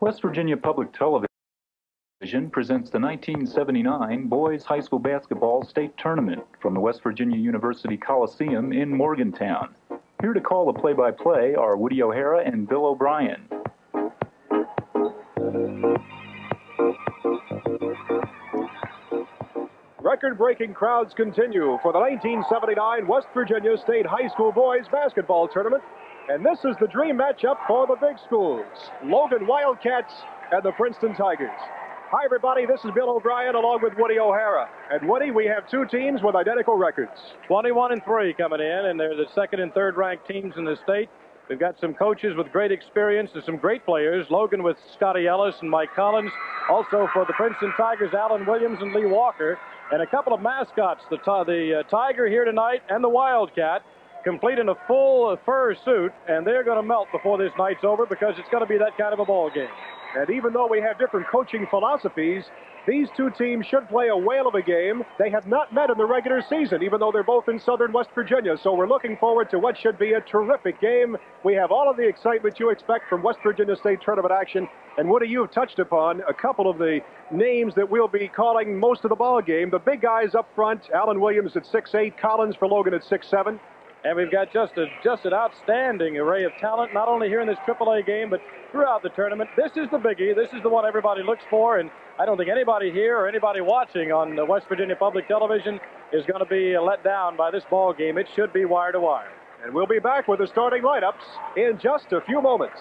West Virginia Public Television presents the 1979 Boys High School Basketball State Tournament from the West Virginia University Coliseum in Morgantown. Here to call the play-by-play are Woody O'Hara and Bill O'Brien. Record-breaking crowds continue for the 1979 West Virginia State High School Boys Basketball Tournament. And this is the dream matchup for the big schools, Logan Wildcats and the Princeton Tigers. Hi, everybody. This is Bill O'Brien along with Woody O'Hara. And, Woody, we have two teams with identical records. 21-3 coming in, and they're the second and third ranked teams in the state. We've got some coaches with great experience and some great players. Logan with Scotty Ellis and Mike Collins. Also for the Princeton Tigers, Alan Williams and Lee Walker. And a couple of mascots, the Tiger here tonight and the Wildcat, complete in a full fur suit, and they're going to melt before this night's over because it's going to be that kind of a ball game. And even though we have different coaching philosophies, these two teams should play a whale of a game. They have not met in the regular season, even though they're both in southern West Virginia. So we're looking forward to what should be a terrific game. We have all of the excitement you expect from West Virginia State tournament action. And Woody, you've touched upon a couple of the names that we'll be calling most of the ball game. The big guys up front, Alan Williams at 6'8", Collins for Logan at 6'7". And we've got just an outstanding array of talent, not only here in this AAA game, but throughout the tournament. This is the biggie. This is the one everybody looks for, and I don't think anybody here or anybody watching on West Virginia Public Television is going to be let down by this ball game. It should be wire to wire. And we'll be back with the starting lineups in just a few moments.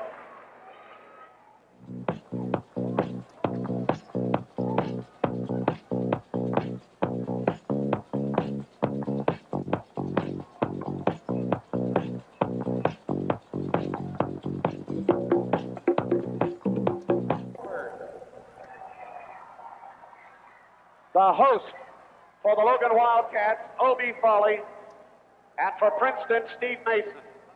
The host for the Logan Wildcats, O.B. Foley, and for Princeton, Steve Mason.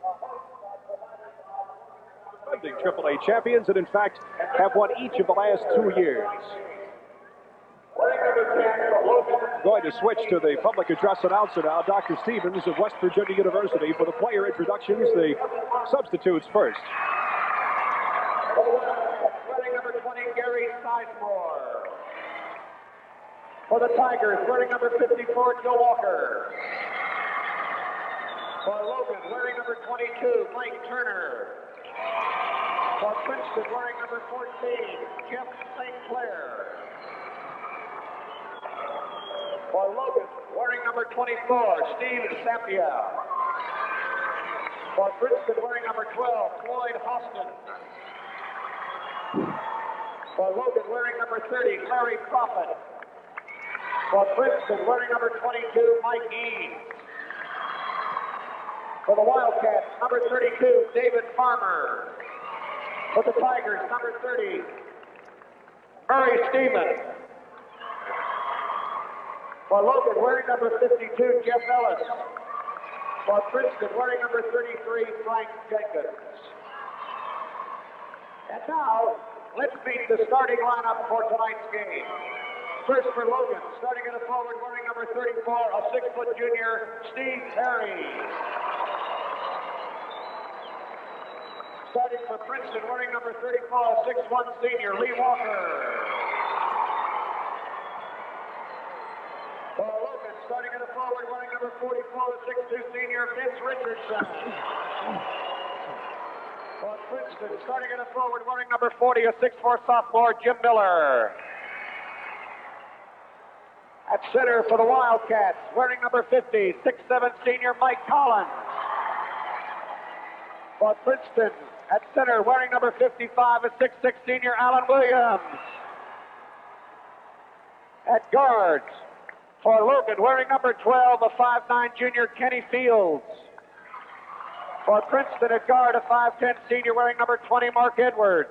Defending AAA champions, and in fact have won each of the last 2 years. Going to switch to the public address announcer now, Dr. Stevens of West Virginia University, for the player introductions. The substitutes first. Wearing number 20, Gary Sizemore. For the Tigers, wearing number 54, Joe Walker. For Logan, wearing number 22, Mike Turner. For Princeton, wearing number 14, Jeff St. Clair. For Logan, wearing number 24, Steve Sapia. For Princeton, wearing number 12, Floyd Hostin. For Logan, wearing number 30, Larry Prophet. For Princeton, wearing number 22, Mike Eames. For the Wildcats, number 32, David Farmer. For the Tigers, number 30, Murray Stevens. For Logan, wearing number 52, Jeff Ellis. For Princeton, wearing number 33, Frank Jenkins. And now, let's meet the starting lineup for tonight's game. First for Logan, starting at a forward, wearing number 34, a 6-foot junior, Steve Perry. Starting for Princeton, wearing number 34, a 6'1" senior, Lee Walker. For Logan, starting at a forward, wearing number 44, a 6'2" senior, Vince Richardson. For Princeton, starting at a forward, wearing number 40, a 6'4" sophomore, Jim Miller. At center for the Wildcats, wearing number 50, 6'7" senior Mike Collins. For Princeton, at center, wearing number 55, a 6'6" senior Alan Williams. At guards, for Logan, wearing number 12, a 5'9" junior Kenny Fields. For Princeton, at guard, a 5'10" senior wearing number 20, Mark Edwards.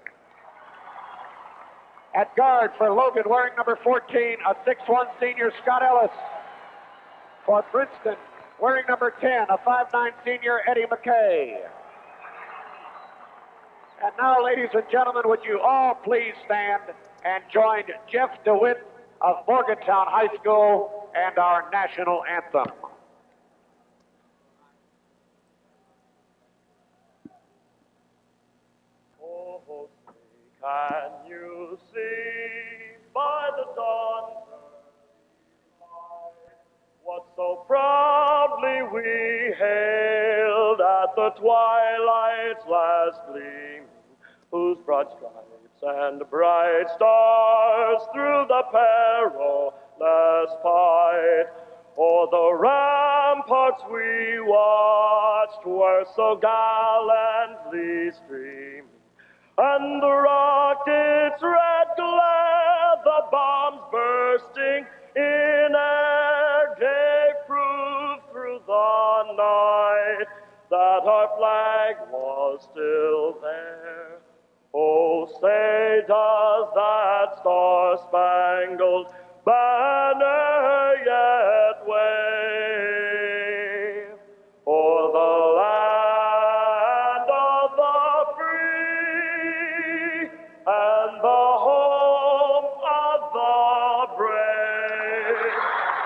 At guard for Logan, wearing number 14, a 6'1" senior, Scott Ellis. For Princeton, wearing number 10, a 5'9" senior, Eddie McKay. And now, ladies and gentlemen, would you all please stand and join Jeff DeWitt of Morgantown High School and our national anthem. Oh, Can you see by the dawn's light what so proudly we hailed at the twilight's last gleam, whose broad stripes and bright stars through the perilous fight o'er the ramparts we watched were so gallantly streaming, and the rocket's red glare, the bombs bursting in air, gave proof through the night that our flag was still there. Oh, say does that star-spangled banner yet wave o'er the land of the free and the home of the brave?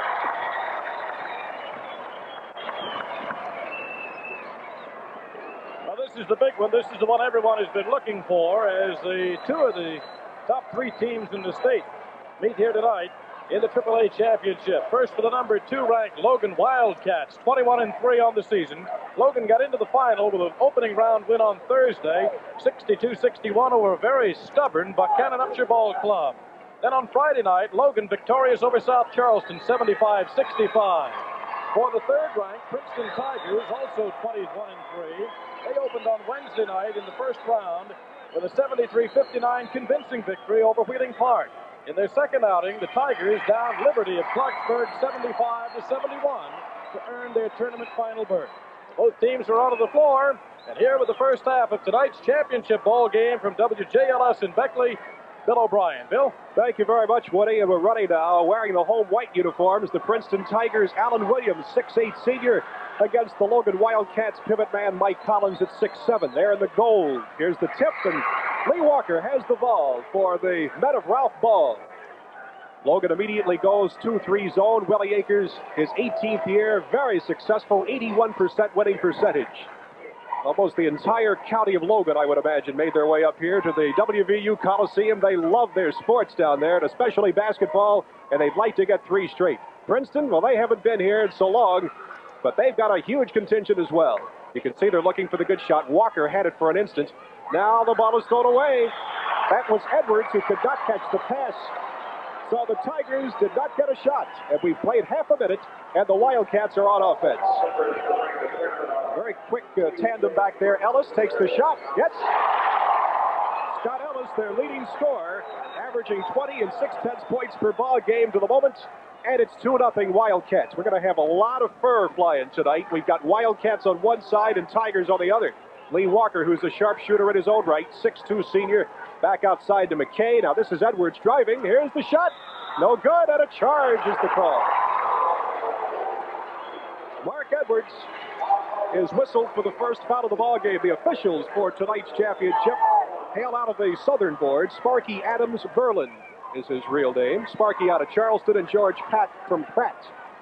Well, this is the big one. This is the one everyone has been looking for, as the two of the top three teams in the state meet here tonight in the AAA championship. First for the number 2 ranked Logan Wildcats, 21-3 on the season. Logan got into the final with an opening round win on Thursday, 62-61 over a very stubborn Buchanan Upshur Ball club. Then on Friday night, Logan victorious over South Charleston, 75-65. For the third ranked Princeton Tigers, also 21-3. They opened on Wednesday night in the first round with a 73-59 convincing victory over Wheeling Park. In their second outing, the Tigers downed Liberty of Clarksburg 75-71 to earn their tournament final berth. Both teams are out of the floor, and here with the first half of tonight's championship ball game from WJLS in Beckley, Bill O'Brien. Bill? Thank you very much, Woody. And we're running now, wearing the home white uniforms, the Princeton Tigers, Alan Williams, 6'8" senior, against the Logan Wildcats pivot man Mike Collins at 6'7". They're in the gold. Here's the tip, and Lee Walker has the ball for the men of Ralph Ball. Logan immediately goes 2-3 zone. Willie Akers, his 18th year, very successful, 81% winning percentage. Almost the entire county of Logan, I would imagine, made their way up here to the WVU Coliseum. They love their sports down there, and especially basketball, and they'd like to get 3 straight. Princeton, well, they haven't been here in so long, but they've got a huge contingent as well. You can see they're looking for the good shot. Walker had it for an instant. Now the ball is thrown away. That was Edwards, who could not catch the pass. So the Tigers did not get a shot. And we've played half a minute, and the Wildcats are on offense. Very quick tandem back there. Ellis takes the shot. Yes. Scott Ellis, their leading scorer, averaging 20 and 6/10 points per ball game to the moment. And it's 2-0 Wildcats. We're going to have a lot of fur flying tonight. We've got Wildcats on one side and Tigers on the other. Lee Walker, who's a sharpshooter in his own right, 6'2" senior, back outside to McKay. Now this is Edwards driving. Here's the shot. No good, and a charge is the call. Mark Edwards is whistled for the first foul of the ball game. The officials for tonight's championship hail out of the Southern board. Sparky Adams Berlin is his real name. Sparky out of Charleston, and George Pat from Pratt.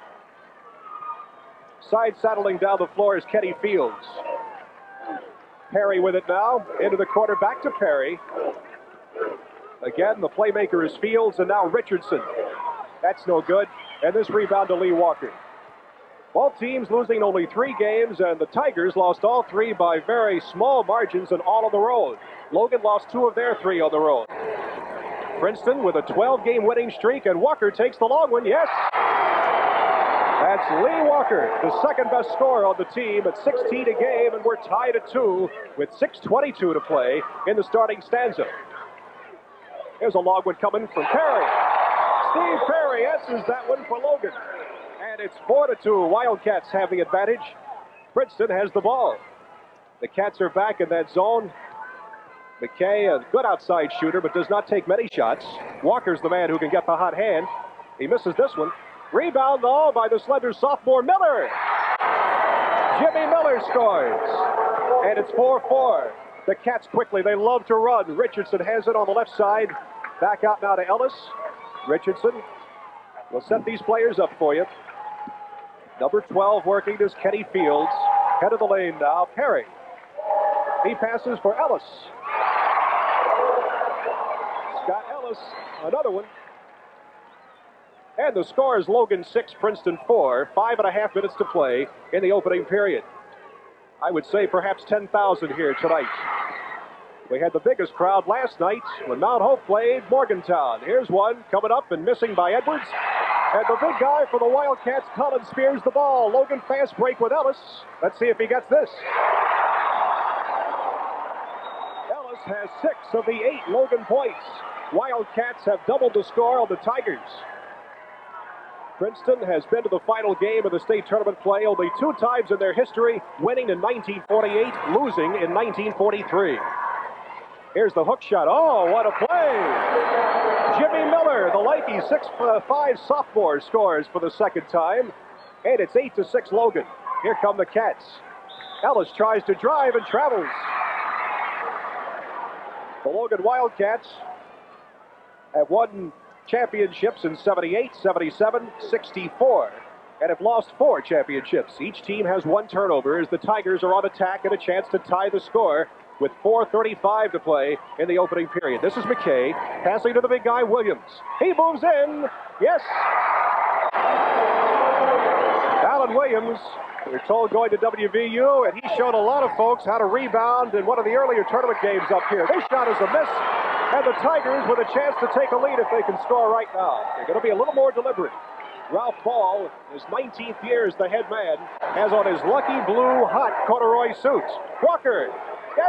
Side saddling down the floor is Kenny Fields. Perry with it now, into the corner, back to Perry. Again, the playmaker is Fields, and now Richardson. That's no good, and this rebound to Lee Walker. Both teams losing only 3 games, and the Tigers lost all 3 by very small margins and all on the road. Logan lost 2 of their 3 on the road. Princeton with a 12-game winning streak, and Walker takes the long one. Yes! That's Lee Walker, the second best scorer on the team at 16 a game, and we're tied at 2 with 6:22 to play in the starting stanza. Here's a long one coming from Perry. Steve Perry answers that one for Logan. And it's 4-2. Wildcats have the advantage. Princeton has the ball. The Cats are back in that zone. McKay, a good outside shooter, but does not take many shots. Walker's the man who can get the hot hand. He misses this one. Rebound, though, by the slender sophomore Miller. Jimmy Miller scores. And it's 4-4. The Cats quickly, they love to run. Richardson has it on the left side. Back out now to Ellis. Richardson will set these players up for you. Number 12 working is Kenny Fields. Head of the lane now, Perry. He passes for Ellis. Ellis, another one. And the score is Logan 6, Princeton 4. 5.5 minutes to play in the opening period. I would say perhaps 10,000 here tonight. We had the biggest crowd last night when Mount Hope played Morgantown. Here's one coming up and missing by Edwards. And the big guy for the Wildcats, Collins, spears the ball. Logan fast break with Ellis. Let's see if he gets this. Ellis has 6 of the 8 Logan points. Wildcats have doubled the score on the Tigers. Princeton has been to the final game of the state tournament play only 2 times in their history, winning in 1948, losing in 1943. Here's the hook shot. Oh, what a play! Jimmy Miller, the lanky 6'5" sophomore, scores for the second time, and it's 8-6 Logan. Here come the Cats. Ellis tries to drive and travels. The Logan Wildcats have won championships in 78, 77, 64, and have lost 4 championships. Each team has 1 turnover as the Tigers are on attack and a chance to tie the score with 4:35 to play in the opening period. This is McKay passing to the big guy, Williams. He moves in. Yes. Alan Williams, we're told, going to WVU, and he showed a lot of folks how to rebound in one of the earlier tournament games up here. This shot is a miss. And the Tigers with a chance to take a lead if they can score right now. They're going to be a little more deliberate. Ralph Ball, his 19th year as the head man, has on his lucky blue hot corduroy suit. Walker, yes!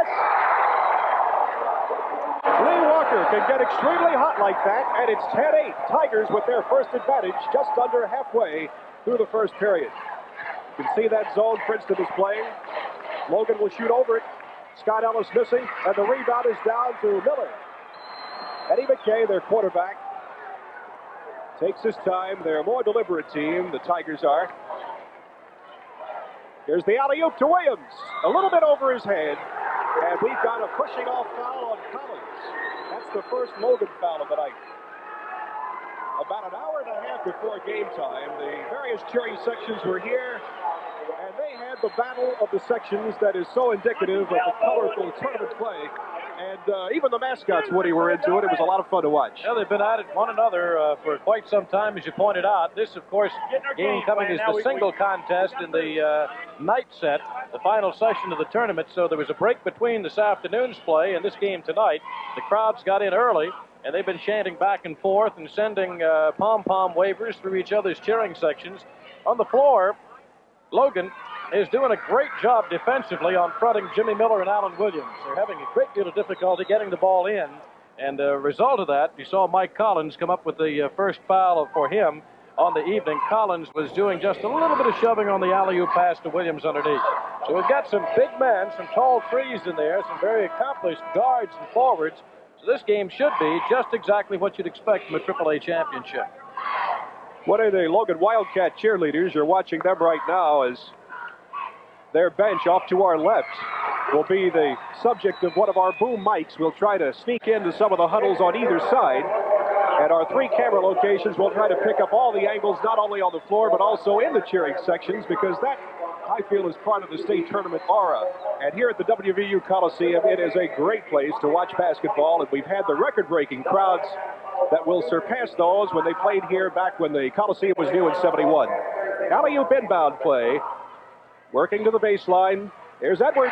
Lee Walker can get extremely hot like that, and it's 10-8. Tigers with their first advantage just under halfway through the first period. You can see that zone Princeton is playing. Logan will shoot over it. Scott Ellis missing, and the rebound is down to Miller. Eddie McKay, their quarterback, takes his time. They're a more deliberate team, the Tigers are. Here's the alley-oop to Williams. A little bit over his head. And we've got a pushing off foul on Collins. That's the first Logan foul of the night. About an hour and a half before game time, the various cheering sections were here. And they had the battle of the sections that is so indicative of the colorful tournament play. And even the mascots, Woody, were into it. It was a lot of fun to watch. Yeah, they've been at it one another for quite some time, as you pointed out. This, of course, game coming is the single contest in the night set, the final session of the tournament. So there was a break between this afternoon's play and this game tonight. The crowds got in early, and they've been chanting back and forth and sending pom-pom wavers through each other's cheering sections. On the floor, Logan is doing a great job defensively on fronting Jimmy Miller and Alan Williams. They're having a great deal of difficulty getting the ball in, and a result of that, you saw Mike Collins come up with the first foul for him on the evening. Collins was doing just a little bit of shoving on the alley-oop pass to Williams underneath. So we've got some big men, some tall trees in there, some very accomplished guards and forwards. So this game should be just exactly what you'd expect from a AAA championship. What are the Logan Wildcat cheerleaders? You're watching them right now as their bench off to our left will be the subject of one of our boom mics. We'll try to sneak into some of the huddles on either side. And our 3 camera locations will try to pick up all the angles, not only on the floor, but also in the cheering sections, because that, I feel, is part of the state tournament aura. And here at the WVU Coliseum, it is a great place to watch basketball, and we've had the record-breaking crowds that will surpass those when they played here back when the Coliseum was new in '71. Alley-oop inbound play. Working to the baseline. Here's Edwards.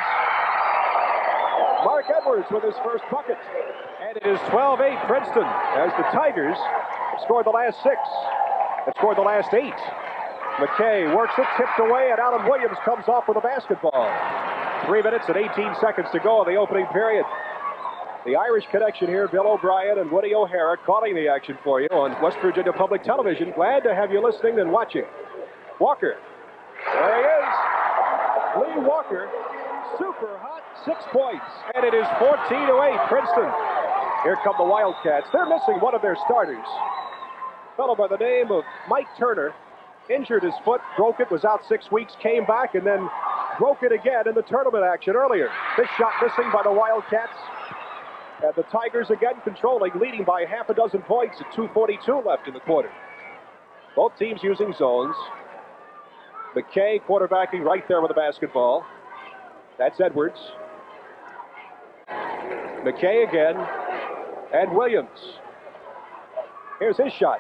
Mark Edwards with his first bucket. And it is 12-8 Princeton as the Tigers have scored the last 6. Have scored the last 8. McKay works it, tipped away, and Alan Williams comes off with a basketball. 3 minutes and 18 seconds to go in the opening period. The Irish connection here, Bill O'Brien and Woody O'Hara calling the action for you on West Virginia Public Television. Glad to have you listening and watching. Walker. There he is. Lee Walker, super hot, 6 points. And it is 14-8 Princeton. Here come the Wildcats. They're missing one of their starters. A fellow by the name of Mike Turner injured his foot, broke it, was out 6 weeks, came back, and then broke it again in the tournament action earlier. This shot missing by the Wildcats. And the Tigers again controlling, leading by half a dozen points at 2:42 left in the quarter. Both teams using zones. McKay quarterbacking right there with the basketball. That's Edwards. McKay again. And Williams. Here's his shot.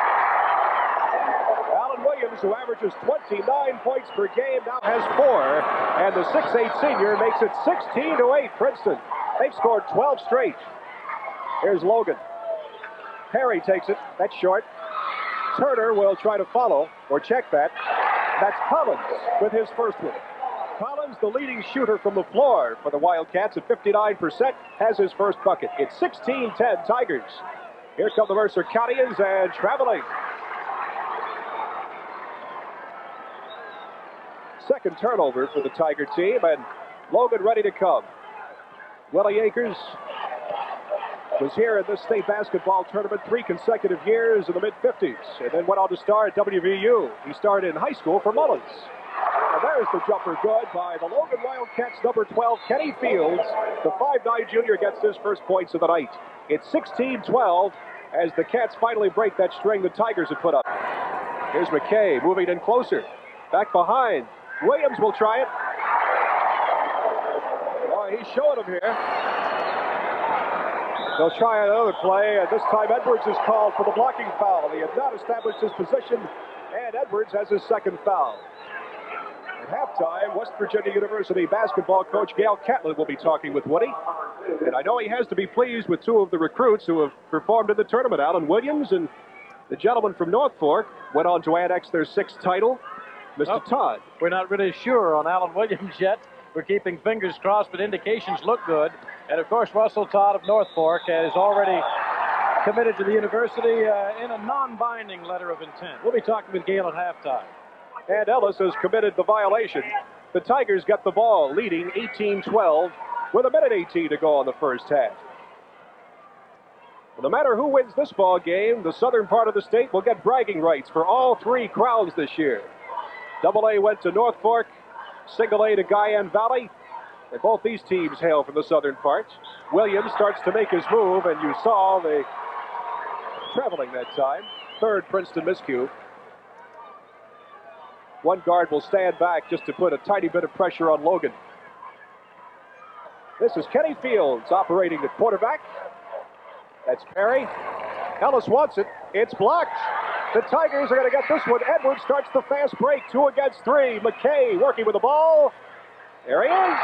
Alan Williams, who averages 29 points per game, now has 4. And the 6'8 senior makes it 16-8 Princeton. They've scored 12 straight. Here's Logan. Perry takes it. That's short. Turner will try to follow or check that. That's Collins with his first one. Collins, the leading shooter from the floor for the Wildcats at 59%, has his first bucket. It's 16-10 Tigers. Here come the Mercer Countyans and traveling. Second turnover for the Tiger team, and Logan ready to come. Willie Akers was here in this state basketball tournament 3 consecutive years in the mid-50s, and then went on to star at WVU. He started in high school for Mullins. And there's the jumper good by the Logan Wildcats, number 12, Kenny Fields. The 5'9 junior gets his first points of the night. It's 16-12 as the Cats finally break that string the Tigers had put up. Here's McKay moving in closer. Back behind. Williams will try it. Oh, he's showing him here. They'll try another play, and this time Edwards is called for the blocking foul. He had not established his position, and Edwards has his second foul. At halftime, West Virginia University basketball coach Gail Catlett will be talking with Woody. And I know he has to be pleased with 2 of the recruits who have performed in the tournament. Alan Williams and the gentleman from North Fork went on to annex their 6th title, Mr. Todd. We're not really sure on Alan Williams yet. We're keeping fingers crossed, but indications look good. And, of course, Russell Todd of North Fork has already committed to the university in a non-binding letter of intent. We'll be talking with Gale at halftime. And Ellis has committed the violation. The Tigers got the ball, leading 18-12 with 1:18 to go in the first half. Well, no matter who wins this ball game, the southern part of the state will get bragging rights for all 3 crowns this year. AA went to North Fork, Single A to Guyan Valley. And both these teams hail from the southern part. Williams starts to make his move, and you saw the traveling that time. 3rd Princeton miscue. One guard will stand back just to put a tiny bit of pressure on Logan. This is Kenny Fields operating at quarterback. That's Perry. Ellis wants it. It's blocked. The Tigers are going to get this one. Edwards starts the fast break. 2 against 3. McKay working with the ball. There he is.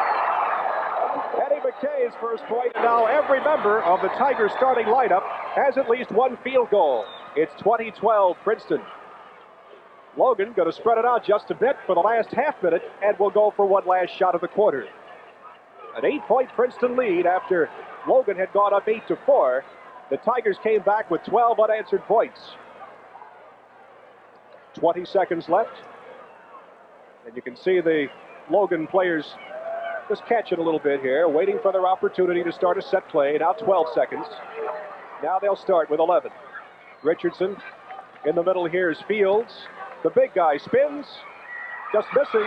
Eddie McKay's first point. And now every member of the Tigers starting lineup has at least 1 field goal. It's 20-12 Princeton. Logan going to spread it out just a bit for the last half minute, and will go for one last shot of the quarter. An 8-point Princeton lead after Logan had gone up 8-4. The Tigers came back with 12 unanswered points. 20 seconds left. And you can see the Logan players just catching a little bit here, waiting for their opportunity to start a set play. Now 12 seconds. Now they'll start with 11. Richardson in the middle here is Fields. The big guy spins, just missing.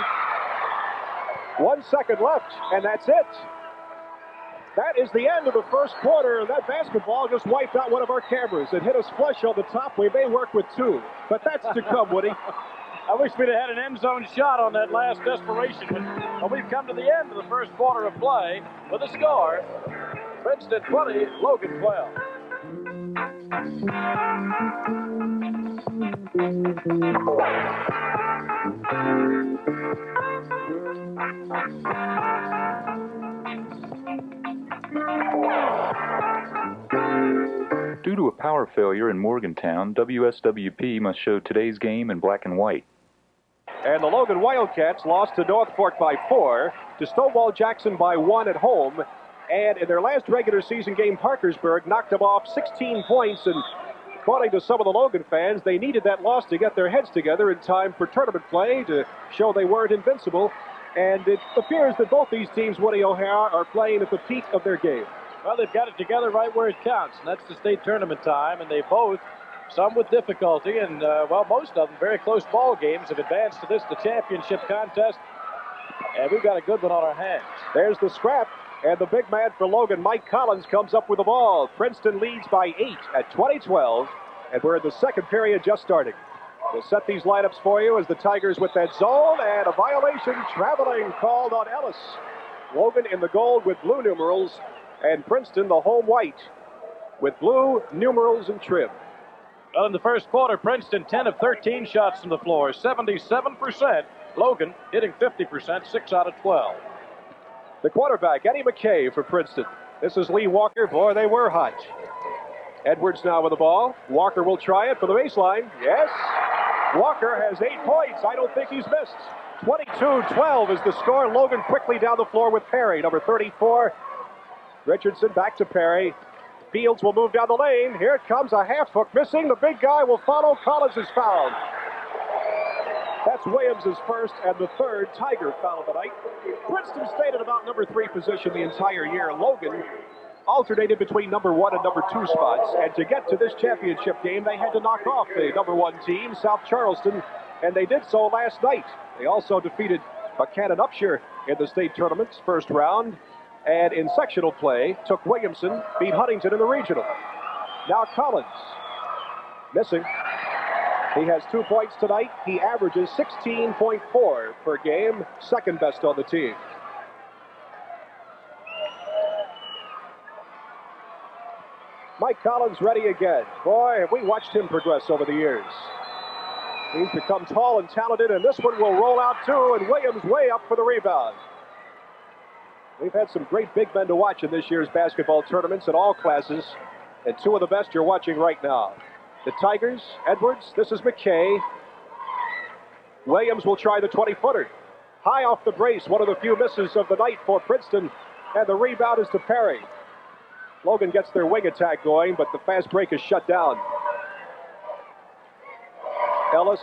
1 second left, and that's it. That is the end of the first quarter, and that basketball just wiped out one of our cameras. It hit us flush on the top. We may work with 2, but that's to come, Woody. I wish we'd have had an end zone shot on that last desperation, but we've come to the end of the first quarter of play with a score. Princeton 20, Logan 12. Due to a power failure in Morgantown, WSWP must show today's game in black and white. And the Logan Wildcats lost to North Fork by 4, to Stonewall Jackson by 1 at home, and in their last regular season game, Parkersburg knocked them off 16 points, and according to some of the Logan fans, they needed that loss to get their heads together in time for tournament play to show they weren't invincible. And it appears that both these teams, Woody O'Hara, are playing at the peak of their game. Well, they've got it together right where it counts, and that's the state tournament time, and they both, some with difficulty, and, well, most of them very close ball games, have advanced to this, the championship contest, and we've got a good one on our hands. There's the scrap, and the big man for Logan, Mike Collins, comes up with the ball. Princeton leads by 8 at 20-12, and we're in the second period just starting. We'll set these lineups for you as the Tigers with that zone, and a violation traveling called on Ellis. Logan in the gold with blue numerals, and Princeton the home white with blue numerals and trim. Well, in the first quarter, Princeton 10 of 13 shots from the floor, 77%. Logan hitting 50%, 6 out of 12. The quarterback, Eddie McKay for Princeton. This is Lee Walker. Boy, they were hot. Edwards now with the ball. Walker will try it for the baseline. Yes. Walker has 8 points. I don't think he's missed. 22-12 is the score. Logan quickly down the floor with Perry, number 34. Richardson back to Perry. Fields will move down the lane. Here it comes, a half hook missing. The big guy will follow. Collins is fouled. That's Williams' first and the third Tiger foul of the night. Princeton stayed at about number 3 position the entire year. Logan alternated between number 1 and number 2 spots. And to get to this championship game, they had to knock off the number 1 team, South Charleston, and they did so last night. They also defeated Buchanan Upshur in the state tournament's first round. And in sectional play, took Williamson, beat Huntington in the regional. Now Collins, missing. He has 2 points tonight. He averages 16.4 per game, second best on the team. Mike Collins ready again. Boy, have we watched him progress over the years. He's become tall and talented, and this one will roll out too, and Williams way up for the rebound. We've had some great big men to watch in this year's basketball tournaments in all classes, and 2 of the best you're watching right now. The Tigers, Edwards, this is McKay. Williams will try the 20-footer. High off the brace, one of the few misses of the night for Princeton, and the rebound is to Perry. Logan gets their wing attack going, but the fast break is shut down. Ellis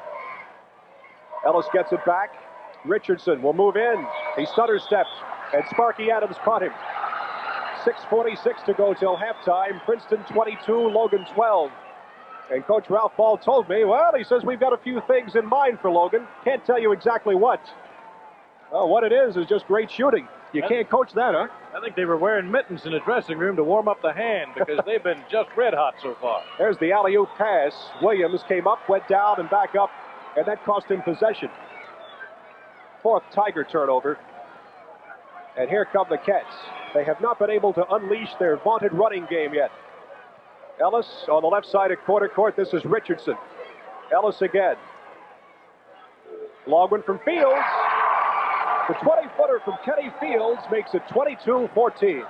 gets it back. Richardson will move in. He stutter stepped, and Sparky Adams caught him. 6:46 to go till halftime. Princeton 22, Logan 12. And Coach Ralph Ball told me, well, he says we've got a few things in mind for Logan. Can't tell you exactly what. Well, what it is just great shooting. You can't coach that, huh? I think they were wearing mittens in the dressing room to warm up the hand because they've been just red hot so far. There's the alley-oop pass. Williams came up, went down, and back up, and that cost him possession. 4th Tiger turnover. And here come the Cats. They have not been able to unleash their vaunted running game yet. Ellis on the left side of quarter court. This is Richardson. Ellis again. Long one from Fields. The 20-footer from Kenny Fields makes it 22-14.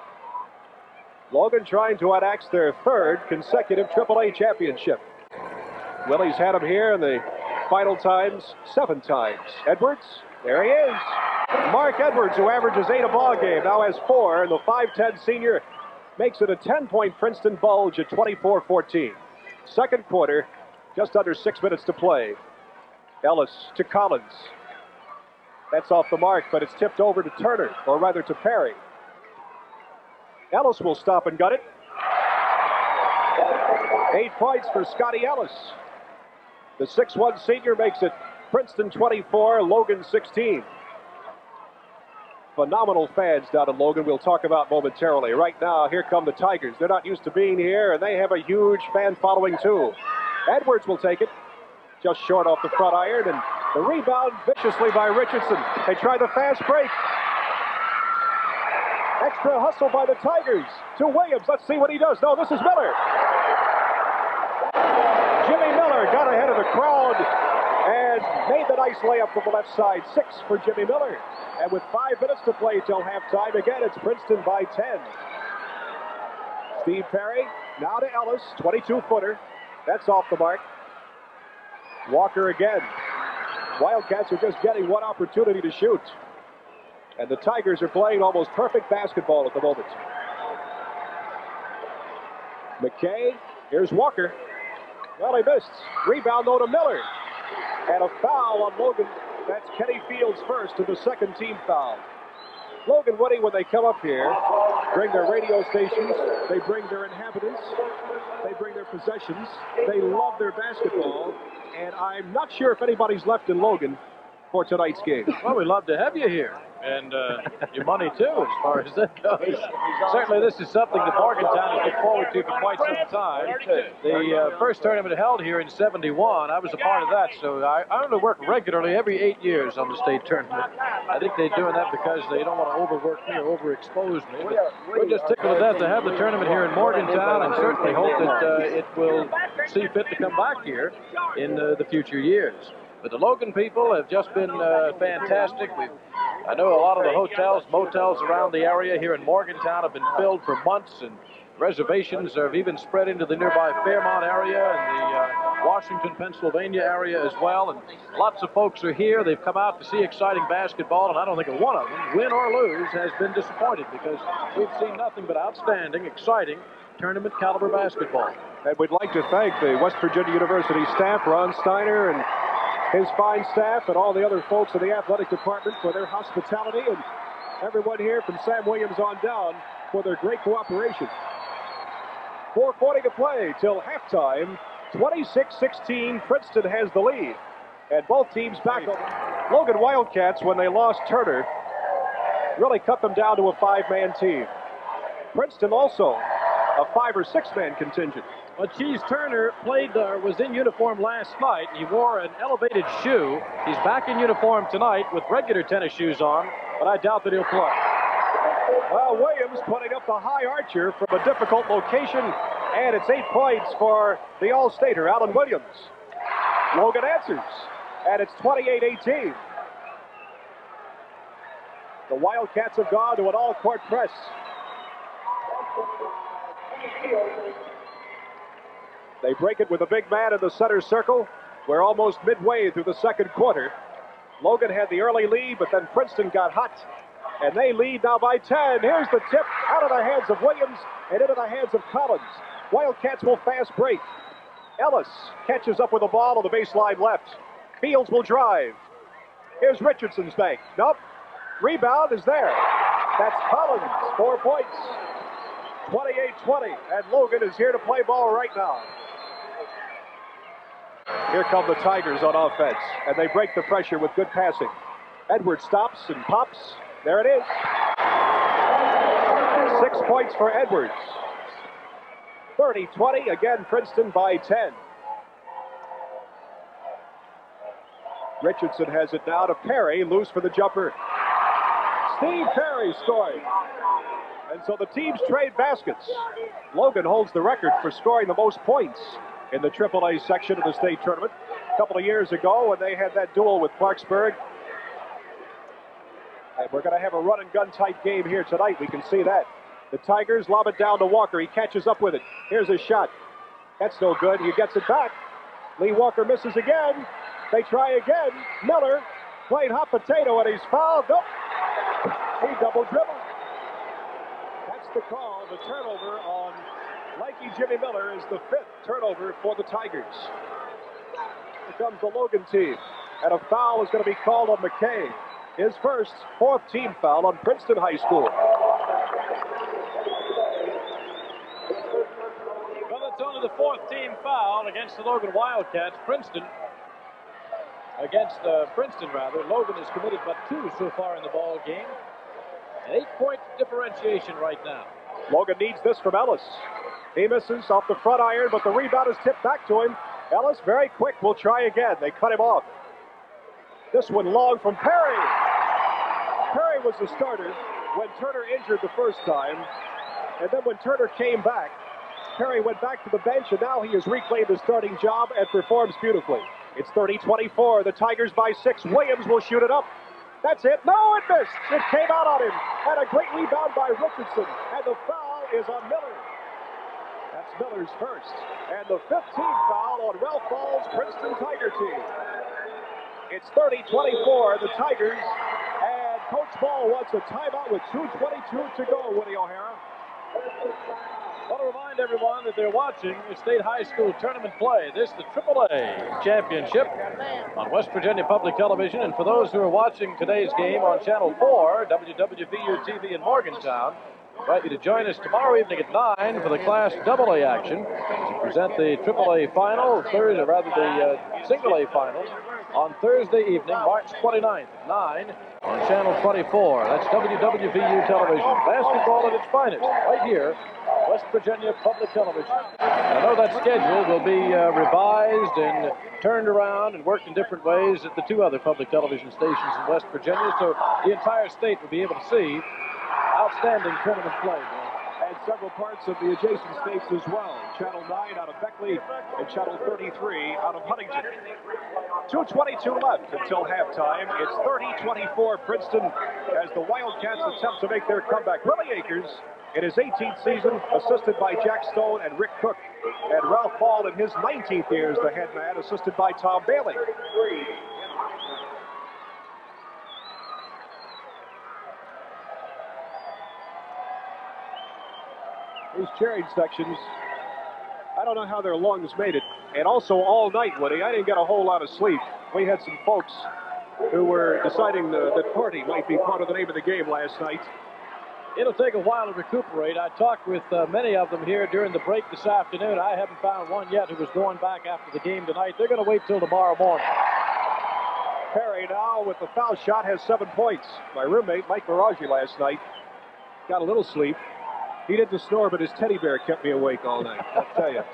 Logan trying to enact their 3rd consecutive AAA championship. Willie's had him here in the final times 7 times. Edwards, there he is. Mark Edwards, who averages 8 a ball game, now has 4, and the 5'10 senior makes it a 10-point Princeton bulge at 24-14. Second quarter, just under 6 minutes to play. Ellis to Collins. That's off the mark, but it's tipped over to Turner, or rather to Perry. Ellis will stop and gut it. 8 points for Scotty Ellis. The 6'1 senior makes it Princeton 24, Logan 16. Phenomenal fans down in Logan we'll talk about momentarily. Right now, here come the Tigers. They're not used to being here, and they have a huge fan following too. Edwards will take it. Just short off the front iron, and the rebound viciously by Richardson. They try the fast break. Extra hustle by the Tigers to Williams. Let's see what he does. No, this is Miller. Jimmy Miller got ahead of the crowd and made the nice layup from the left side. 6 for Jimmy Miller. And with 5 minutes to play till halftime, again, it's Princeton by 10. Steve Perry, now to Ellis, 22-footer. That's off the mark. Walker again. Wildcats are just getting one opportunity to shoot. And the Tigers are playing almost perfect basketball at the moment. McKay, here's Walker. Well, he missed. Rebound, though, to Miller. And a foul on Logan. That's Kenny Fields' first to the 2nd team foul. Logan Woody, when they come up here, bring their radio stations, they bring their inhabitants, they bring their possessions, they love their basketball, and I'm not sure if anybody's left in Logan for tonight's game. Well, we'd love to have you here. And your money, too, as far as that goes. Certainly, this is something that Morgantown has looked forward to for quite some time. The first tournament held here in '71, I was a part of that, so I only work regularly every 8 years on the state tournament. I think they're doing that because they don't want to overwork me or overexpose me. But we're just tickled to death to have the tournament here in Morgantown, and certainly hope that it will see fit to come back here in the future years. But the Logan people have just been fantastic. I know a lot of the hotels, motels around the area here in Morgantown have been filled for months, and reservations have even spread into the nearby Fairmont area and the Washington, Pennsylvania area as well. And lots of folks are here. They've come out to see exciting basketball, and I don't think one of them, win or lose, has been disappointed because we've seen nothing but outstanding, exciting tournament caliber basketball. And we'd like to thank the West Virginia University staff, Ron Steiner and his fine staff, and all the other folks in the athletic department for their hospitality, and everyone here from Sam Williams on down for their great cooperation. 4:40 to play till halftime. 26-16, Princeton has the lead. And both teams back up. Logan Wildcats, when they lost Turner, really cut them down to a 5-man team. Princeton also a 5- or 6-man contingent. Well, Cheese Turner was in uniform last night. He wore an elevated shoe. He's back in uniform tonight with regular tennis shoes on, but I doubt that he'll play. Well, Williams putting up the high archer from a difficult location, and it's 8 points for the All-Stater, Alan Williams. Logan answers, and it's 28-18. The Wildcats have gone to an all-court press. They break it with a big man in the center circle. We're almost midway through the second quarter. Logan had the early lead, but then Princeton got hot, and they lead now by 10. Here's the tip out of the hands of Williams and into the hands of Collins. Wildcats will fast break. Ellis catches up with the ball on the baseline left. Fields will drive. Here's Richardson's bank. Nope. Rebound is there. That's Collins, 4 points. 28-20, and Logan is here to play ball right now. Here come the Tigers on offense, and they break the pressure with good passing. Edwards stops and pops. There it is. 6 points for Edwards. 30-20, again Princeton by 10. Richardson has it now to Perry, loose for the jumper. Steve Perry scoring. And so the teams trade baskets. Logan holds the record for scoring the most points in the AAA section of the state tournament. A couple of years ago when they had that duel with Clarksburg. And we're going to have a run-and-gun type game here tonight. We can see that. The Tigers lob it down to Walker. He catches up with it. Here's his shot. That's no good. He gets it back. Lee Walker misses again. They try again. Miller played hot potato, and he's fouled. Nope. He double dribbled. That's the call. The turnover on lanky Jimmy Miller is the 5th turnover for the Tigers. Here comes the Logan team. And a foul is going to be called on McKay. His first 4th team foul on Princeton High School. Well, it's only the 4th team foul against the Logan Wildcats. Princeton rather. Logan has committed but 2 so far in the ball game. An 8-point differentiation right now. Logan needs this from Ellis. He misses off the front iron, but the rebound is tipped back to him. Ellis, very quick, will try again. They cut him off. This one long from Perry. Perry was the starter when Turner injured the first time. And then when Turner came back, Perry went back to the bench, and now he has reclaimed his starting job and performs beautifully. It's 30-24. The Tigers by 6. Williams will shoot it up. That's it. No, it missed. It came out on him. And a great rebound by Richardson. And the foul is on Miller. That's Miller's first. And the 5th team foul on Ralph Ball's Princeton Tiger team. It's 30-24, the Tigers. And Coach Ball wants a timeout with 2:22 to go, Woody O'Hara. I want to remind everyone that they're watching the State High School tournament play. This is the AAA championship on West Virginia Public Television. And for those who are watching today's game on Channel 4, WWVU-TV in Morgantown, I invite you to join us tomorrow evening at 9 for the Class AA action to present the AAA final, the single A final on Thursday evening, March 29th at 9 on Channel 24. That's WWVU television. Basketball at its finest, right here, West Virginia Public Television. And I know that schedule will be revised and turned around and worked in different ways at the two other public television stations in West Virginia, so the entire state will be able to see outstanding tournament play. And several parts of the adjacent states as well. Channel 9 out of Beckley and Channel 33 out of Huntington. 2:22 left until halftime. It's 30-24 Princeton as the Wildcats attempt to make their comeback. Willie Akers in his 18th season, assisted by Jack Stone and Rick Cook. And Ralph Ball in his 19th year as the head man, assisted by Tom Bailey. These cheering sections, I don't know how their lungs made it. And also all night, Woody, I didn't get a whole lot of sleep. We had some folks who were deciding that party might be part of the name of the game last night. It'll take a while to recuperate. I talked with many of them here during the break this afternoon. I haven't found one yet who was going back after the game tonight. They're going to wait till tomorrow morning. Perry now with the foul shot has 7 points. My roommate, Mike Miraji, last night got a little sleep. He didn't snore, but his teddy bear kept me awake all night, I'll tell you.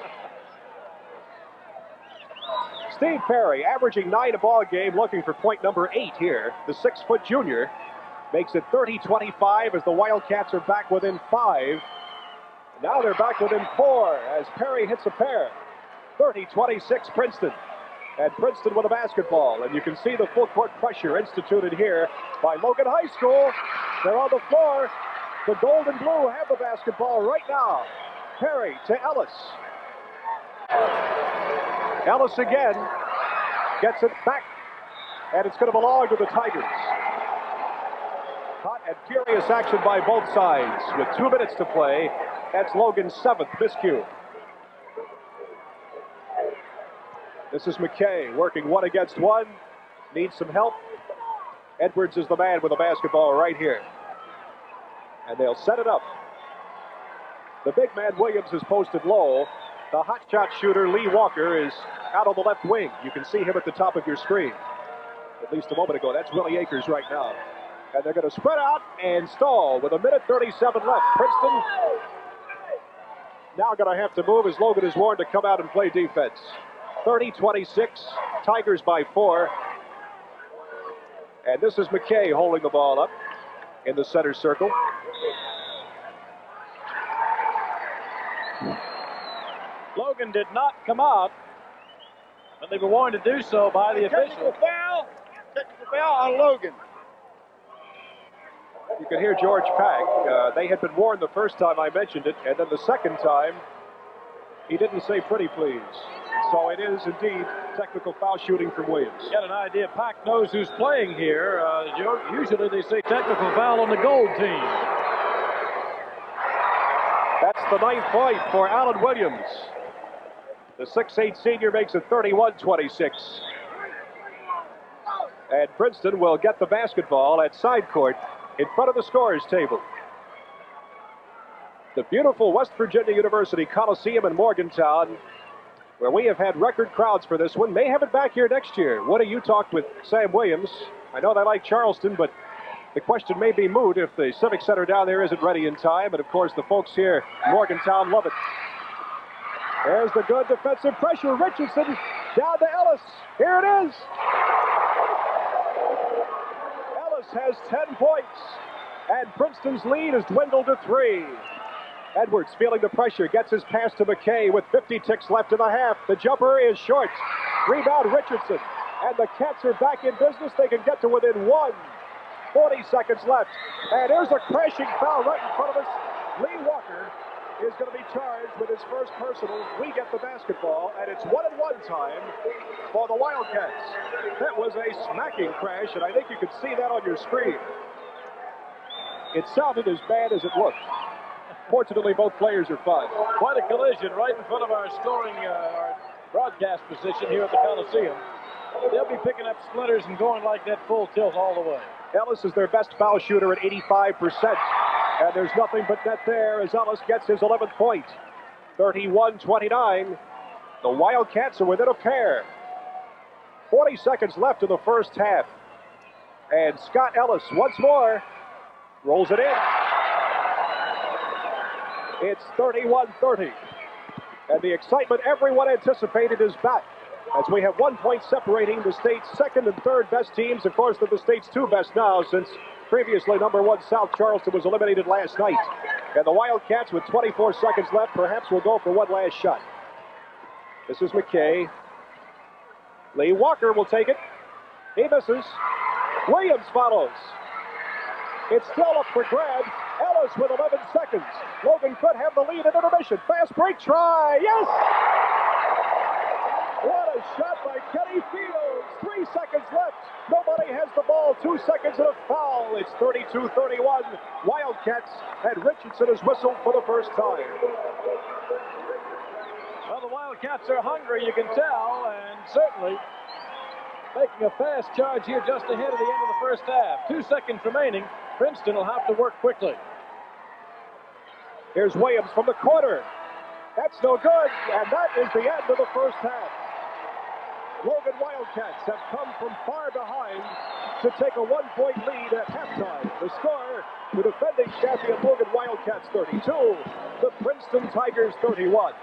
Steve Perry, averaging 9 a ball game, looking for point number 8 here. The 6-foot junior makes it 30-25 as the Wildcats are back within 5. Now they're back within 4 as Perry hits a pair. 30-26 Princeton. And Princeton with a basketball. And you can see the full court pressure instituted here by Logan High School. They're on the floor. The gold and blue have the basketball right now. Perry to Ellis. Ellis again gets it back, and it's going to belong to the Tigers. Hot and furious action by both sides with 2 minutes to play. That's Logan's 7th miscue. This is McKay working 1 against 1. Needs some help. Edwards is the man with the basketball right here. And they'll set it up. The big man Williams is posted low. The hot shot shooter Lee Walker is out on the left wing. You can see him at the top of your screen. At least a moment ago. That's Willie Akers right now. And they're going to spread out and stall with 1:37 left. Princeton now going to have to move as Logan is warned to come out and play defense. 30-26. Tigers by 4. And this is McKay holding the ball up in the center circle. Logan did not come out, but they were warned to do so by the official. Technical foul on Logan. You can hear George Pack. They had been warned the first time I mentioned it, and then the second time, he didn't say pretty please. So it is indeed technical foul shooting from Williams. Get an idea, Pack knows who's playing here. Usually they say technical foul on the gold team. That's the 9th point for Alan Williams. The 6'8 senior makes it 31-26. And Princeton will get the basketball at side court in front of the scorers table. The beautiful West Virginia University Coliseum in Morgantown, where we have had record crowds for this one. May have it back here next year. Woody, you talked with Sam Williams. I know they like Charleston, but the question may be moot if the Civic Center down there isn't ready in time. And of course, the folks here in Morgantown love it. There's the good defensive pressure. Richardson down to Ellis. Here it is. Ellis has 10 points. And Princeton's lead has dwindled to 3. Edwards feeling the pressure, gets his pass to McKay with 50 ticks left in the half. The jumper is short. Rebound Richardson. And the Cats are back in business. They can get to within 1. 40 seconds left. And there's a crashing foul right in front of us. Lee Walker is going to be charged with his first personal. We get the basketball, and it's 1-and-1 time for the Wildcats. That was a smacking crash, and I think you could see that on your screen. It sounded as bad as it looked. Fortunately, both players are fine. Quite a collision right in front of our scoring, our broadcast position here at the Coliseum. They'll be picking up splinters and going like that full tilt all the way. Ellis is their best foul shooter at 85%. And there's nothing but net there as Ellis gets his 11th point. 31-29. The Wildcats are within a pair. 40 seconds left in the first half. And Scott Ellis once more rolls it in. It's 31-30. And the excitement everyone anticipated is back, as we have 1 point separating the state's second and third best teams. Of course, they're the state's two best now, since previously number one South Charleston was eliminated last night. And the Wildcats, with 24 seconds left, perhaps will go for one last shot. This is McKay. Lee Walker will take it. He misses. Williams follows. It's still up for grabs. Ellis with 11 seconds. Logan could have the lead at intermission. Fast break try. Yes! What a shot by Kenny Fields. 3 seconds left. Nobody has the ball. 2 seconds and a foul. It's 32-31. Wildcats, and Richardson has whistled for the first time. Well, the Wildcats are hungry, you can tell, and certainly making a fast charge here just ahead of the end of the first half. 2 seconds remaining. Princeton will have to work quickly. Here's Williams from the corner. That's no good, and that is the end of the first half. Logan Wildcats have come from far behind to take a 1 point lead at halftime. The score, the defending champion Logan Wildcats 32, the Princeton Tigers 31.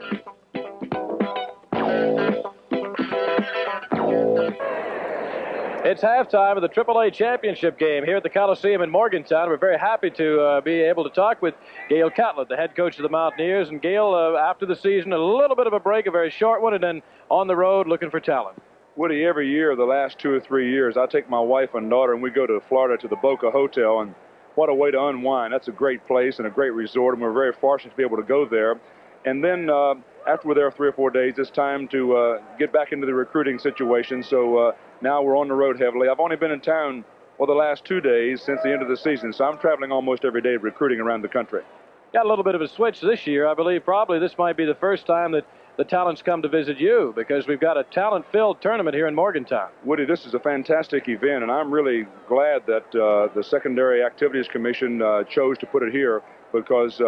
It's halftime of the AAA championship game here at the Coliseum in Morgantown. We're very happy to be able to talk with Gale Catlett, the head coach of the Mountaineers. And Gale, after the season, a little bit of a break, a very short one, and then on the road looking for talent. Woody, every year, the last 2 or 3 years, I take my wife and daughter and we go to Florida to the Boca Hotel, and what a way to unwind. That's a great place and a great resort, and we're very fortunate to be able to go there. And then after we're there 3 or 4 days, it's time to get back into the recruiting situation. So now we're on the road heavily. I've only been in town for the last 2 days since the end of the season, so I'm traveling almost every day recruiting around the country. Got a little bit of a switch this year. I believe probably this might be the first time that the talents come to visit you, because we've got a talent-filled tournament here in Morgantown. Woody, this is a fantastic event, and I'm really glad that the Secondary Activities Commission chose to put it here, because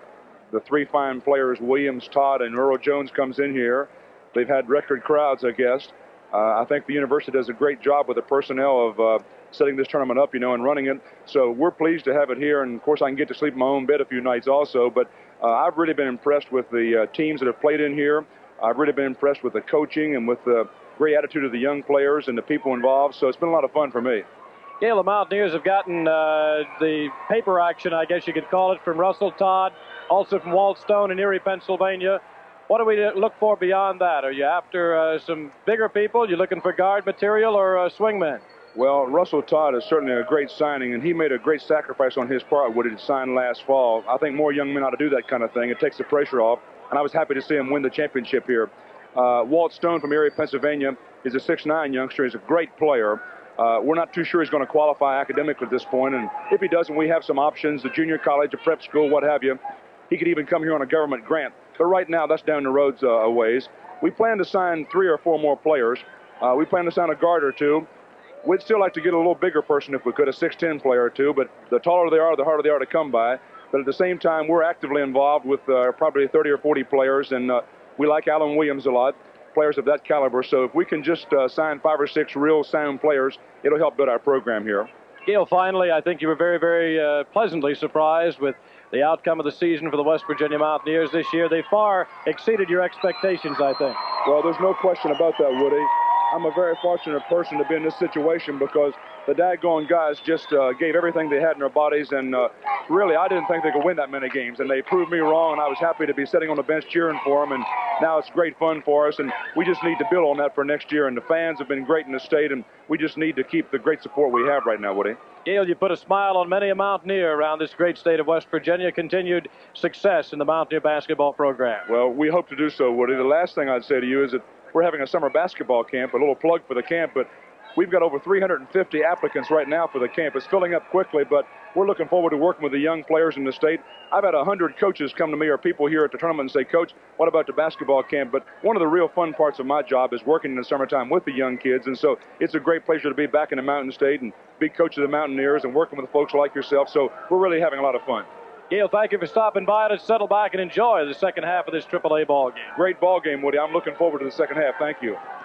the 3 fine players, Williams, Todd, and Earl Jones, comes in here. They've had record crowds, I guess. I think the university does a great job with the personnel of setting this tournament up, and running it. So we're pleased to have it here, and of course I can get to sleep in my own bed a few nights also. But I've really been impressed with the teams that have played in here. I've really been impressed with the coaching and with the great attitude of the young players and the people involved. So it's been a lot of fun for me. Gale, the Mountaineers have gotten the paper action, I guess you could call it, from Russell Todd, also from Walt Stone in Erie, Pennsylvania. What do we look for beyond that? Are you after some bigger people? You looking for guard material or swingmen? Well, Russell Todd is certainly a great signing, and he made a great sacrifice on his part when he signed last fall. I think more young men ought to do that kind of thing. It takes the pressure off, and I was happy to see him win the championship here. Walt Stone from Erie, Pennsylvania, is a 6'9" youngster. He's a great player. We're not too sure he's going to qualify academically at this point, and if he doesn't, we have some options, the junior college, a prep school, what have you. He could even come here on a government grant. But right now, that's down the road a ways. We plan to sign 3 or 4 more players. We plan to sign a guard or 2. We'd still like to get a little bigger person if we could, a 6'10" player or 2, but the taller they are, the harder they are to come by. But at the same time, we're actively involved with probably 30 or 40 players, and we like Alan Williams a lot, players of that caliber. So if we can just sign 5 or 6 real sound players, it'll help build our program here. Gale, finally, I think you were very, very pleasantly surprised with the outcome of the season for the West Virginia Mountaineers this year. They far exceeded your expectations, I think. Well, there's no question about that, Woody. I'm a very fortunate person to be in this situation because the daggone guys just gave everything they had in their bodies, and really, I didn't think they could win that many games, and they proved me wrong, and I was happy to be sitting on the bench cheering for them, and now it's great fun for us, and we just need to build on that for next year, and the fans have been great in the state, and we just need to keep the great support we have right now, Woody. Gale, you put a smile on many a Mountaineer around this great state of West Virginia. Continued success in the Mountaineer basketball program. Well, we hope to do so, Woody. The last thing I'd say to you is that we're having a summer basketball camp, a little plug for the camp, but we've got over 350 applicants right now for the camp. It's filling up quickly, but we're looking forward to working with the young players in the state. I've had 100 coaches come to me or people here at the tournament and say, Coach, what about the basketball camp? But one of the real fun parts of my job is working in the summertime with the young kids, and so it's a great pleasure to be back in the Mountain State and be coach of the Mountaineers and working with folks like yourself. So we're really having a lot of fun. Gale, thank you for stopping by. Let's settle back and enjoy the second half of this AAA ball game. Great ball game, Woody. I'm looking forward to the second half. Thank you.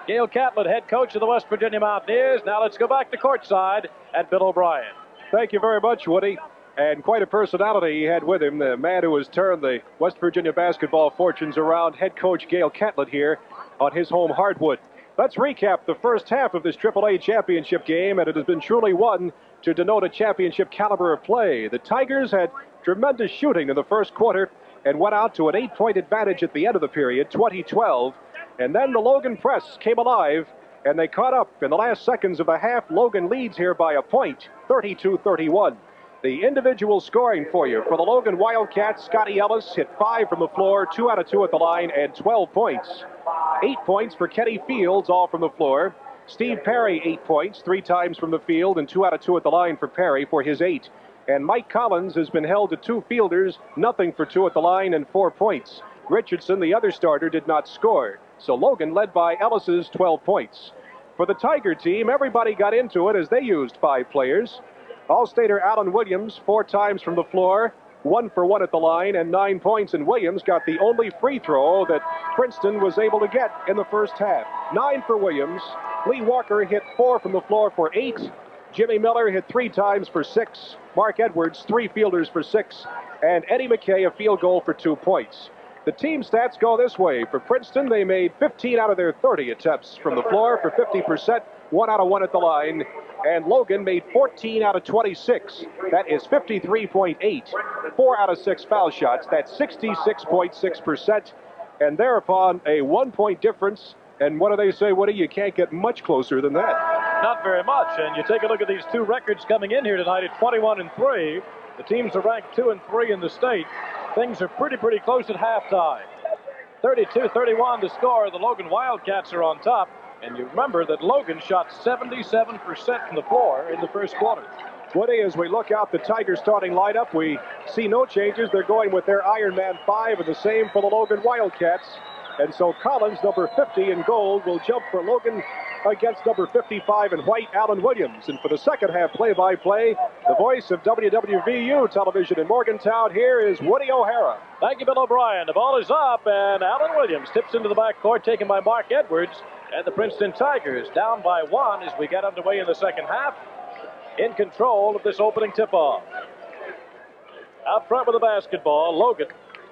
Gale Catlett, head coach of the West Virginia Mountaineers. Now let's go back to courtside at Bill O'Brien. Thank you very much, Woody. And quite a personality he had with him, the man who has turned the West Virginia basketball fortunes around, head coach Gale Catlett here on his home hardwood. Let's recap the first half of this AAA championship game, and it has been truly won to denote a championship caliber of play. The Tigers had tremendous shooting in the first quarter and went out to an 8-point advantage at the end of the period, 20-12. And then the Logan press came alive, and they caught up in the last seconds of the half. Logan leads here by a point, 32-31. The individual scoring for you for the Logan Wildcats, Scotty Ellis hit 5 from the floor, 2 out of 2 at the line, and 12 points. 8 points for Kenny Fields, all from the floor. Steve Perry, 8 points, 3 times from the field, and 2 out of 2 at the line for Perry for his 8. And Mike Collins has been held to 2 fielders, nothing for 2 at the line, and 4 points. Richardson, the other starter, did not score. So Logan led by Ellis's 12 points. For the Tiger team, everybody got into it as they used 5 players. All-Stater Alan Williams, 4 times from the floor, 1 for 1 at the line, and 9 points. And Williams got the only free throw that Princeton was able to get in the first half. 9 for Williams. Lee Walker hit 4 from the floor for 8. Jimmy Miller hit 3 times for 6. Mark Edwards, 3 fielders for 6. And Eddie McKay, a field goal for 2 points. The team stats go this way. For Princeton, they made 15 out of their 30 attempts from the floor for 50%, 1 out of 1 at the line. And Logan made 14 out of 26. That is 53.8. 4 out of 6 foul shots. That's 66.6%. And thereupon, a 1-point difference. And what do they say, Woody? You can't get much closer than that. Not very much. And you take a look at these 2 records coming in here tonight at 21-3. The teams are ranked 2 and 3 in the state. Things are pretty close at halftime. 32-31 to score. The Logan Wildcats are on top. And you remember that Logan shot 77% from the floor in the first quarter. Woody, as we look out the Tigers starting lineup, we see no changes. They're going with their Iron Man 5, and the same for the Logan Wildcats. And so Collins, number 50 in gold, will jump for Logan against number 55 in white, Alan Williams. And for the second half play-by-play, the voice of WWVU television in Morgantown, here is Woody O'Hara. Thank you, Bill O'Brien. The ball is up, and Alan Williams tips into the backcourt, taken by Mark Edwards. And the Princeton Tigers down by 1 as we get underway in the second half, in control of this opening tip-off. Out front with the basketball, Logan.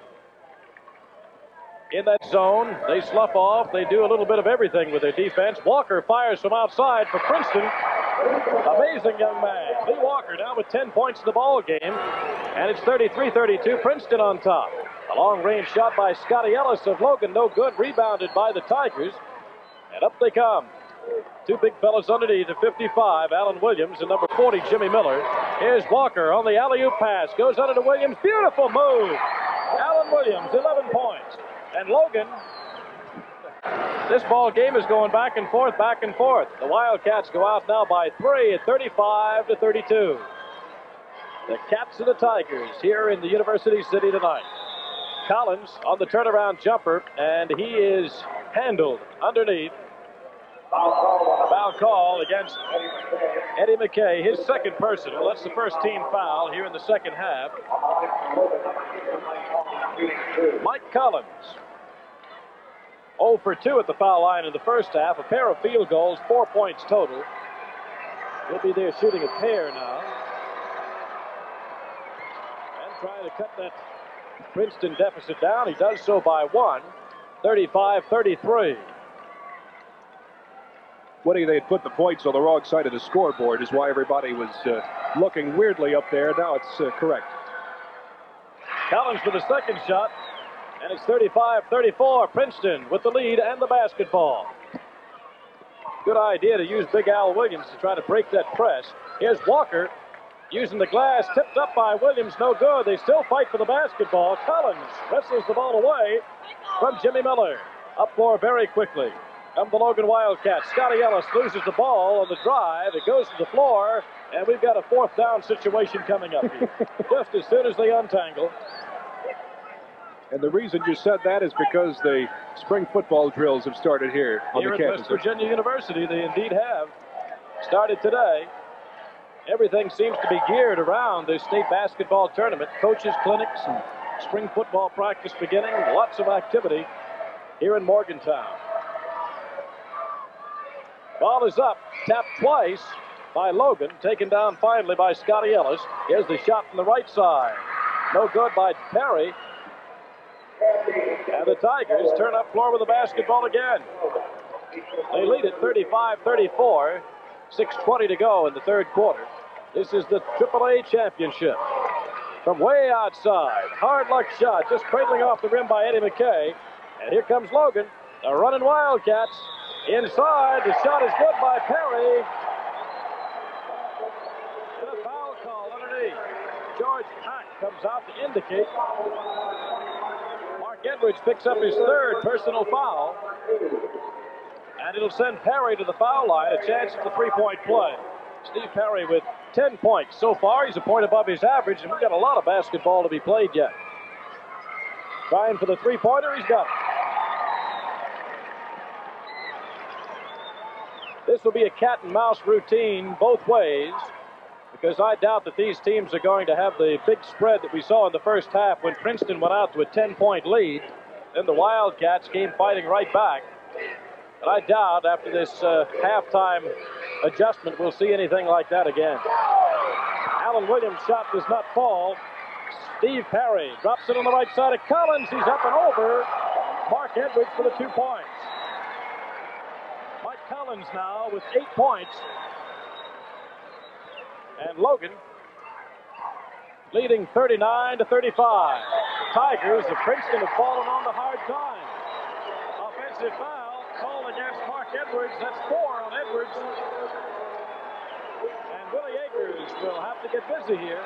In that zone, they slough off. They do a little bit of everything with their defense. Walker fires from outside for Princeton. Amazing young man. Lee Walker now with 10 points in the ball game. And it's 33-32, Princeton on top. A long-range shot by Scotty Ellis of Logan, no good. Rebounded by the Tigers. And up they come. 2 big fellas underneath at 55, Alan Williams, and number 40, Jimmy Miller. Here's Walker on the alley-oop pass. Goes under to Williams. Beautiful move. Alan Williams, 11 points. And Logan, this ball game is going back and forth. The Wildcats go out now by 3 at 35-32. The Cats and the Tigers here in the University City tonight. Collins on the turnaround jumper, and he is handled underneath. Foul call against Eddie McKay, his second personal. That's the first team foul here in the second half. Mike Collins, 0 for 2 at the foul line in the first half. A pair of field goals, 4 points total. He'll be there shooting a pair now. And trying to cut that Princeton deficit down. He does so by 1, 35-33. Woody, they had put the points on the wrong side of the scoreboard, is why everybody was looking weirdly up there. Now it's correct. Collins for the second shot, and it's 35-34. Princeton with the lead and the basketball. Good idea to use Big Al Williams to try to break that press. Here's Walker using the glass, tipped up by Williams, no good. They still fight for the basketball. Collins wrestles the ball away from Jimmy Miller. Up floor very quickly. Come the Logan Wildcats. Scotty Ellis loses the ball on the drive. It goes to the floor, and we've got a 4th down situation coming up here. Just as soon as they untangle. And the reason you said that is because the spring football drills have started here on the campus. Here at West Virginia University, they indeed have started today. Everything seems to be geared around this state basketball tournament. Coaches' clinics and spring football practice beginning. Lots of activity here in Morgantown. Ball is up, tapped twice by Logan, taken down finally by Scotty Ellis. Here's the shot from the right side. No good by Perry. And the Tigers turn up floor with the basketball again. They lead it 35-34. 6:20 to go in the third quarter. This is the AAA championship. From way outside, hard luck shot, just cradling off the rim by Eddie McKay. And here comes Logan, the running Wildcats. Inside, the shot is good by Perry. And a foul call underneath. George Hack comes out to indicate. Mark Edwards picks up his third personal foul. And it'll send Perry to the foul line, a chance at the three-point play. Steve Perry with 10 points so far. He's a point above his average, and we've got a lot of basketball to be played yet. Trying for the three-pointer, he's got it. This will be a cat-and-mouse routine both ways, because I doubt that these teams are going to have the big spread that we saw in the first half when Princeton went out to a 10-point lead. Then the Wildcats came fighting right back. But I doubt after this halftime adjustment we'll see anything like that again. Alan Williams' shot does not fall. Steve Perry drops it on the right side of Collins. He's up and over. Mark Edwards for the 2 points. Mike Collins now with 8 points. And Logan leading 39-35. The Tigers of Princeton have fallen on the hard time. Offensive foul called against Mark Edwards. That's 4 on Edwards. And Willie Akers will have to get busy here.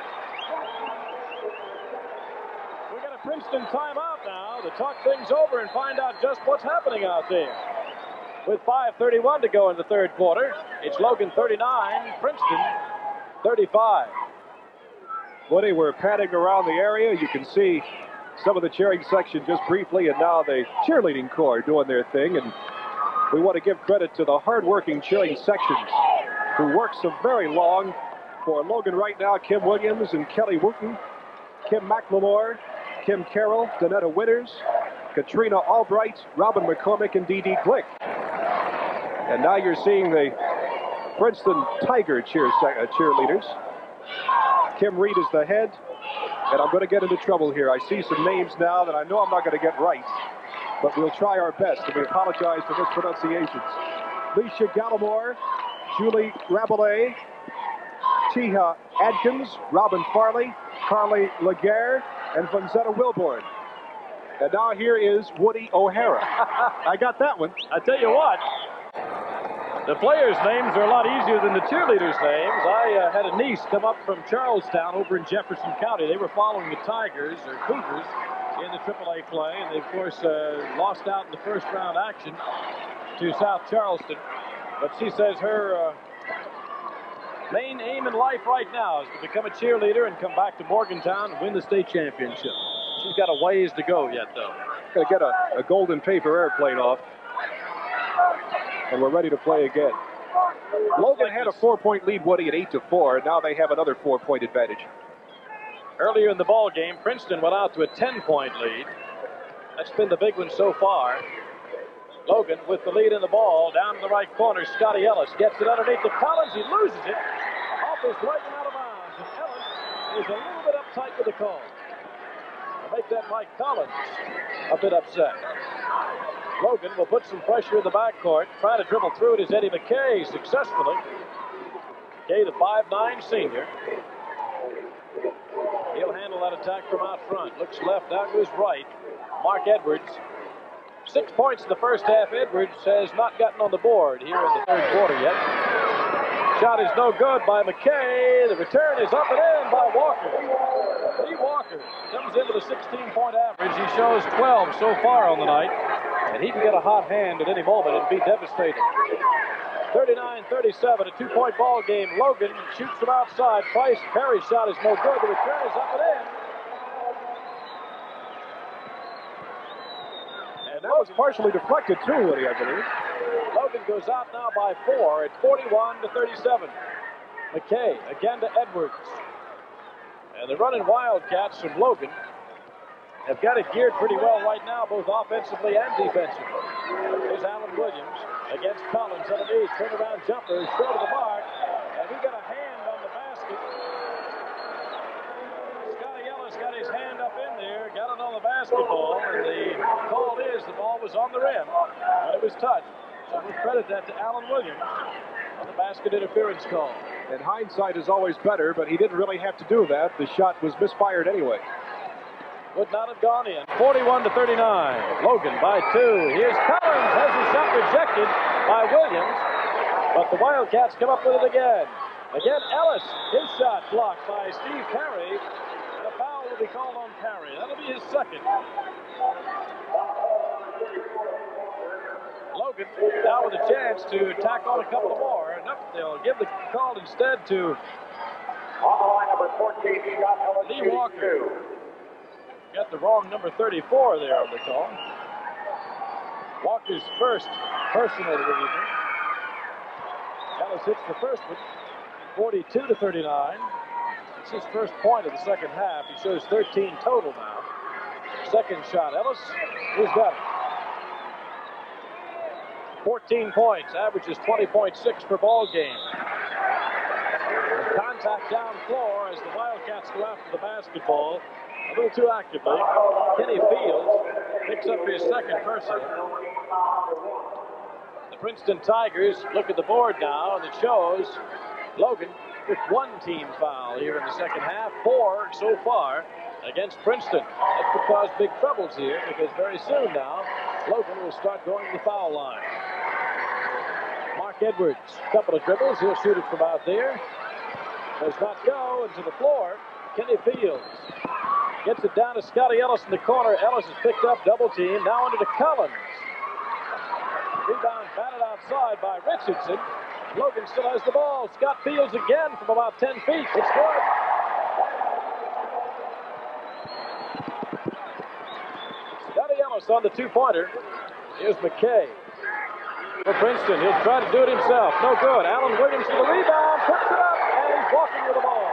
We got a Princeton timeout now to talk things over and find out just what's happening out there. With 5:31 to go in the third quarter, it's Logan 39, Princeton 35. Woody, we're padding around the area. You can see some of the cheering section just briefly, and now the cheerleading corps doing their thing. And we want to give credit to the hard-working cheering sections who work so very long for Logan right now. Kim Williams and Kelly Wooten, Kim McLemore, Kim Carroll, Donetta Winters, Katrina Albright, Robin McCormick, and Dee Dee Glick. And now you're seeing the Princeton Tiger cheerleaders. Kim Reed is the head. And I'm going to get into trouble here. I see some names now that I know I'm not going to get right. But we'll try our best, and we apologize for mispronunciations. Leisha Gallimore, Julie Rabelais, Chiha Adkins, Robin Farley, Carly Laguerre, and Vanzetta Wilborn. And now here is Woody O'Hara. I got that one. I tell you what, the players' names are a lot easier than the cheerleaders' names. I had a niece come up from Charlestown over in Jefferson County. They were following the Tigers, or Cougars, in the AAA play, and they, of course, lost out in the first round action to South Charleston. But she says her main aim in life right now is to become a cheerleader and come back to Morgantown and win the state championship. She's got a ways to go yet, though. Going to get a golden paper airplane off. And we're ready to play again. Logan had a 4-point lead, Woody, at 8-4. Now they have another 4-point advantage. Earlier in the ball game, Princeton went out to a 10-point lead. That's been the big one so far. Logan with the lead in the ball. Down in the right corner, Scotty Ellis gets it underneath to Collins. He loses it. Off his right and out of bounds. And Ellis is a little bit uptight with the call. I'll make that Mike Collins a bit upset. Logan will put some pressure in the backcourt. Trying to dribble through it is Eddie McKay successfully. McKay, the 5'9" senior. He'll handle that attack from out front. Looks left, out goes right. Mark Edwards. 6 points in the first half. Edwards has not gotten on the board here in the third quarter yet. Shot is no good by McKay. The return is up and in by Walker. Lee Walker comes in with a 16-point average. He shows 12 so far on the night. And he can get a hot hand at any moment and be devastating. 39-37, a 2-point ball game. Logan shoots from outside. Price Perry's shot is no good. The return is up and in. And that was partially deflected too, Woody, I believe. Logan goes out now by 4 at 41-37. McKay again to Edwards. And the running Wildcats from Logan have got it geared pretty well right now, both offensively and defensively. Here's Alan Williams. against Collins underneath. Turnaround jumper, short of the mark, and he got a hand on the basket. Scotty Ellis got his hand up in there, got it on the basketball, and the call is the ball was on the rim, but it was touched. So we credit that to Alan Williams on the basket interference call. And hindsight is always better, but he didn't really have to do that. The shot was misfired anyway. Would not have gone in. 41-39. Logan by 2. Here's Collins, has his shot rejected by Williams, but the Wildcats come up with it again. Again, Ellis, his shot blocked by Steve Perry, and a foul will be called on Perry. That'll be his second. Logan now with a chance to tack on a couple more. Nope, they'll give the call instead to Lee Walker. Got the wrong number 34 there on the call. Walker's first personal of the evening. Ellis hits the first one, 42-39. It's his first point of the second half. He shows 13 total now. Second shot, Ellis, he's got it. 14 points, averages 20.6 per ball game. Contact down floor as the Wildcats go after the basketball a little too actively. Kenny Fields picks up his second personal. The Princeton Tigers look at the board now, and it shows Logan with one team foul here in the second half, 4 so far against Princeton. That could cause big troubles here because very soon now Logan will start going to the foul line. Mark Edwards, couple of dribbles, he'll shoot it from out there. Does not go into the floor. Kenny Fields gets it down to Scotty Ellis in the corner. Ellis is picked up, double team, now under to Collins. Rebound batted outside by Richardson. Logan still has the ball. Scott Fields again from about 10 feet. It's good. Scotty Ellis on the two-pointer. Here's McKay for Princeton. He'll try to do it himself. No good. Alan Williams for the rebound. Puts it up, and he's walking with the ball.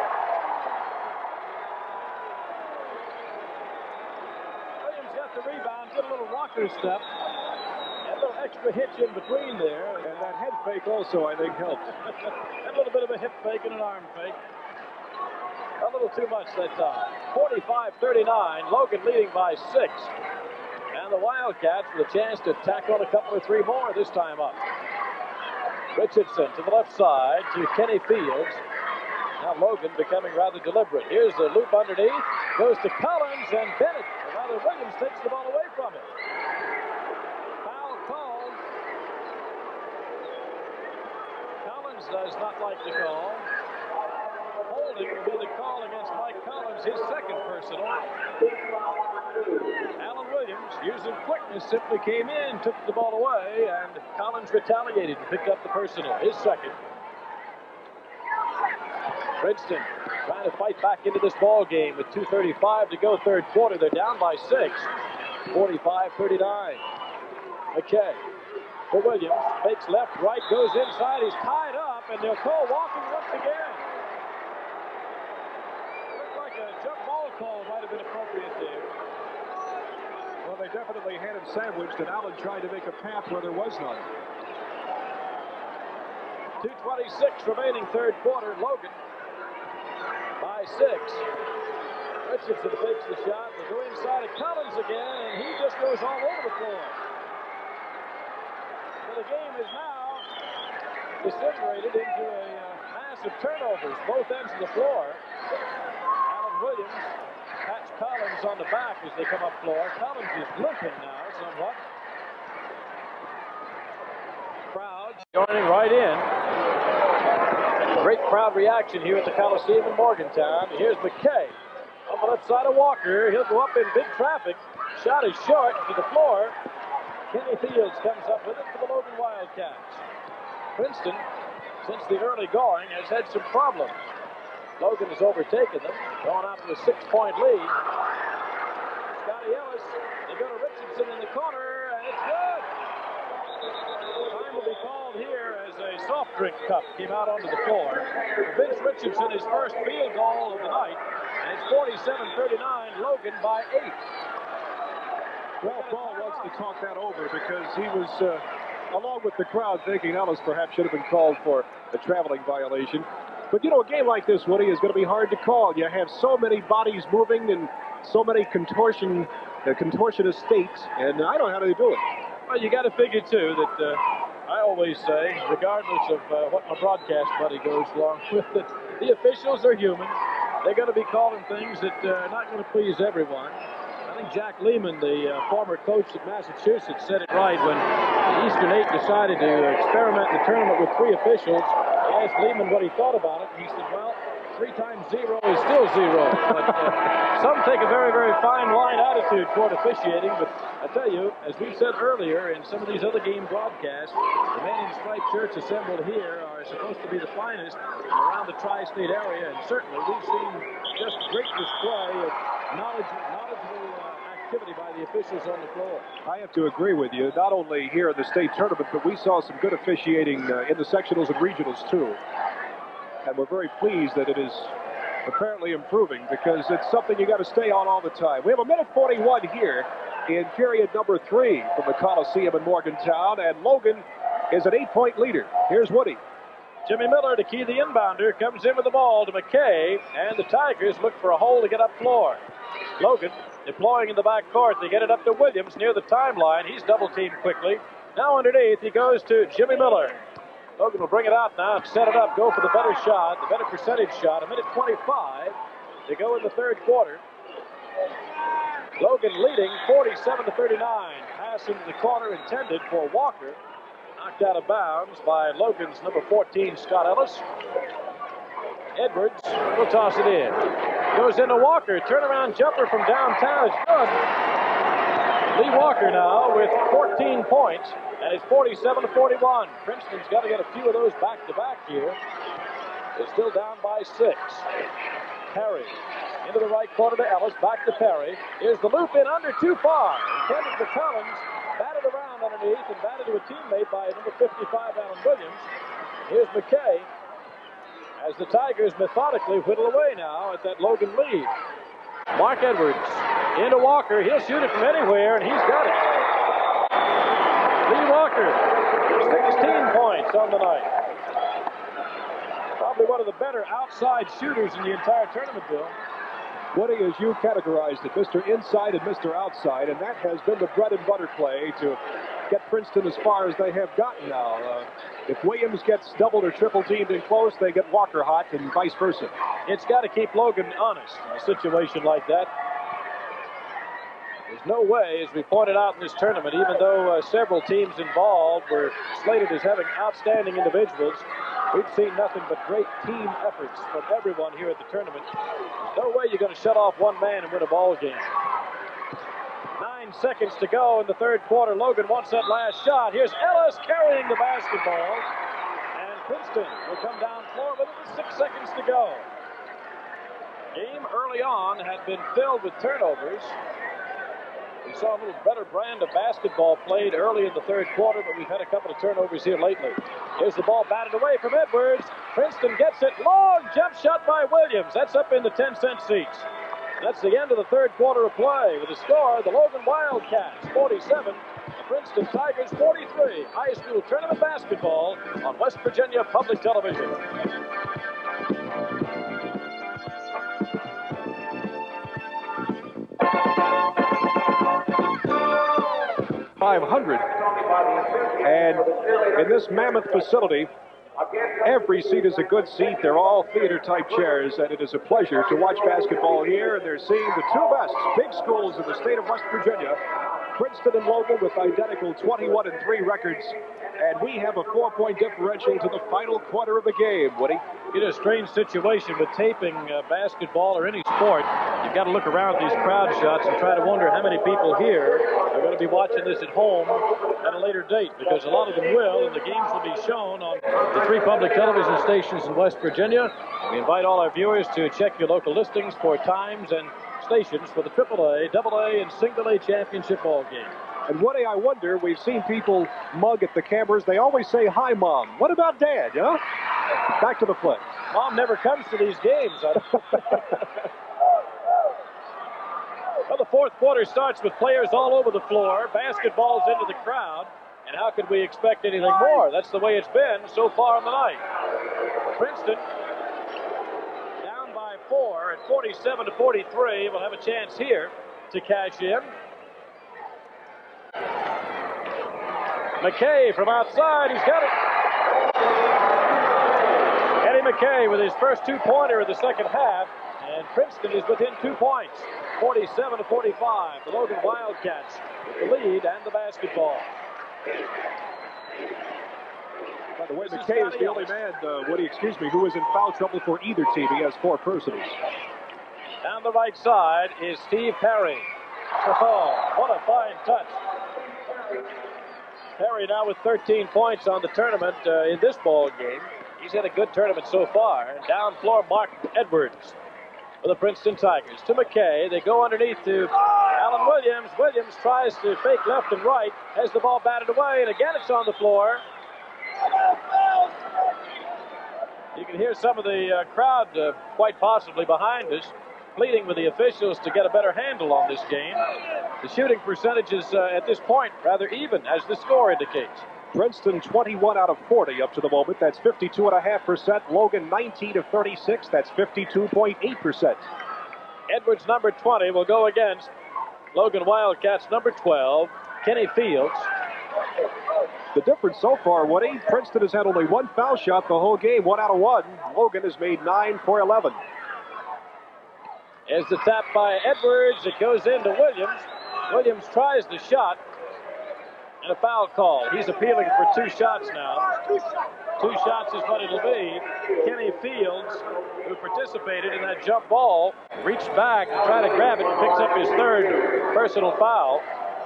Williams got the rebound, did a little rocker step. A little extra hitch in between there. And that head fake also, I think, helped. A little bit of a hip fake and an arm fake. A little too much that time. 45-39. Logan leading by 6. And the Wildcats with a chance to tack on a couple or three more this time up. Richardson to the left side to Kenny Fields. Now Logan becoming rather deliberate. Here's the loop underneath. Goes to Collins, and Bennett, or rather Williams, takes the ball away from him. Foul called. Collins does not like the call. Holding will be the call against Mike Collins, his second personal. Alan Williams, using quickness, simply came in, took the ball away, and Collins retaliated and picked up the personal, his second. Princeton trying to fight back into this ball game with 2:35 to go, third quarter. They're down by 6, 45-39. McKay for Williams, fakes left, right, goes inside. He's tied up, and they'll call walking once again. Looked like a jump ball call might have been appropriate there. Well, they definitely had him sandwiched, and Allen tried to make a path where there was none. 2:26 remaining, third quarter. Logan by 6. Richardson fakes the shot. They go inside of Collins again, and he just goes all over the floor. So the game is now disintegrated into a mass of turnovers, both ends of the floor. Alan Williams pats Collins on the back as they come up floor. Collins is limping now somewhat. Crowd joining right in. Great crowd reaction here at the Coliseum in Morgantown. Here's McKay on the left side of Walker. He'll go up in big traffic. Shot is short to the floor. Kenny Fields comes up with it for the Logan Wildcats. Princeton, since the early going, has had some problems. Logan has overtaken them, going out to a 6-point lead. Scotty Ellis, they go to Richardson in the corner, and it's good. Time will be called here as a soft drink cup came out onto the floor. Vince Richardson, his first field goal of the night, and it's 47-39, Logan by 8. Well, Paul wants to talk that over because he was along with the crowd thinking Ellis perhaps should have been called for a traveling violation. But, you know, a game like this, Woody, is going to be hard to call. You have so many bodies moving and so many contortionist states, and I don't know how they do it. Well, you got to figure, too, that I always say, regardless of what my broadcast buddy goes along with, that the officials are human. They're going to be calling things that are not going to please everyone. I think Jack Lehman, the former coach at Massachusetts, said it right when the Eastern 8 decided to experiment in the tournament with 3 officials. I asked Lehman what he thought about it, and he said, well, 3 times 0 is still 0. But some take a very, very fine line attitude toward officiating. But I tell you, as we said earlier in some of these other game broadcasts, the men in striped shirts assembled here are supposed to be the finest around the tri-state area. And certainly we've seen just great display of knowledgeable activity by the officials on the floor. I have to agree with you. Not only here in the state tournament, but we saw some good officiating in the sectionals and regionals, too. And we're very pleased that it is apparently improving because it's something you got to stay on all the time. We have 1:41 here in period number 3 from the Coliseum in Morgantown, and Logan is an 8-point leader. Here's Woody. Jimmy Miller to key the inbounder, comes in with the ball to McKay, and the Tigers look for a hole to get up floor. Logan deploying in the back court. They get it up to Williams near the timeline. He's double-teamed quickly. Now underneath, he goes to Jimmy Miller. Logan will bring it out now, set it up, go for the better shot, the better percentage shot. 1:25 to go in the third quarter. Logan leading 47-39. Pass into the corner intended for Walker. Knocked out of bounds by Logan's number 14, Scott Ellis. Edwards will toss it in. Goes into Walker. Turnaround jumper from downtown is good. Lee Walker now with 14 points, and it's 47-41. Princeton's got to get a few of those back-to-back here. They're still down by 6. Perry into the right corner to Ellis, back to Perry. Here's the loop in under too far. Intended for Collins, batted around underneath and batted to a teammate by number 55, Alan Williams. Here's McKay as the Tigers methodically whittle away now at that Logan lead. Mark Edwards into Walker. He'll shoot it from anywhere, and he's got it. Lee Walker, 16 points on the night. Probably one of the better outside shooters in the entire tournament, Bill. Woody, as you categorized it, Mr. Inside and Mr. Outside, and that has been the bread and butter play to get Princeton as far as they have gotten now. If Williams gets doubled or triple teamed in close, they get Walker hot and vice versa. It's got to keep Logan honest in a situation like that. There's no way, as we pointed out in this tournament, even though several teams involved were slated as having outstanding individuals, we've seen nothing but great team efforts from everyone here at the tournament. There's no way you're going to shut off one man and win a ball game. 9 seconds to go in the third quarter. Logan wants that last shot. Here's Ellis carrying the basketball. And Princeton will come down floor with it with 6 seconds to go. Game early on had been filled with turnovers. We saw a little better brand of basketball played early in the third quarter, but we've had a couple of turnovers here lately. Here's the ball batted away from Edwards. Princeton gets it. Long jump shot by Williams. That's up in the 10-cent seats. That's the end of the third quarter of play. With the score, the Logan Wildcats 47, the Princeton Tigers 43. High school tournament basketball on West Virginia Public Television. 500. And in this mammoth facility, every seat is a good seat. They're all theater-type chairs, and it is a pleasure to watch basketball here. And they're seeing the two best big schools in the state of West Virginia, Princeton and Logan, with identical 21-3 records. And we have a 4-point differential to the final quarter of the game, Woody. It's a strange situation with taping basketball or any sport. You've got to look around these crowd shots and try to wonder how many people here are going to be watching this at home at a later date, because a lot of them will, and the games will be shown on the 3 public television stations in West Virginia. We invite all our viewers to check your local listings for times and stations for the AAA, AA, and Single A championship ball game. And Woody, I wonder, we've seen people mug at the cameras. They always say, "Hi, Mom." What about Dad, huh? Back to the play. Mom never comes to these games. Well, the fourth quarter starts with players all over the floor. Basketballs into the crowd. And how could we expect anything more? That's the way it's been so far in the night. Princeton down by 4 at 47-43. Will have a chance here to cash in. McKay from outside. He's got it. Eddie McKay with his first two-pointer of the second half. And Princeton is within 2 points. 47-45. The Logan Wildcats with the lead and the basketball. By the way, McKay is the only man, Woody, who is in foul trouble for either team. He has 4 personals. Down the right side is Steve Perry. Oh, what a fine touch. Perry now with 13 points on the tournament in this ball game. He's had a good tournament so far. Down floor, Mark Edwards for the Princeton Tigers. To McKay. They go underneath to Alan Williams. Williams tries to fake left and right. Has the ball batted away, and again it's on the floor. You can hear some of the crowd quite possibly behind us pleading with the officials to get a better handle on this game. The shooting percentage is at this point rather even, as the score indicates. Princeton 21 out of 40 up to the moment. That's 52.5%. Logan 19 of 36. That's 52.8%. Edwards, number 20, will go against Logan Wildcats, number 12, Kenny Fields. The difference so far, Woody, Princeton has had only 1 foul shot the whole game, 1 out of 1. Logan has made 9 for 11. As the tap by Edwards, it goes into Williams. Williams tries the shot, and a foul call. He's appealing for 2 shots now. 2 shots is what it'll be. Kenny Fields, who participated in that jump ball, reached back to try to grab it and picks up his 3rd personal foul.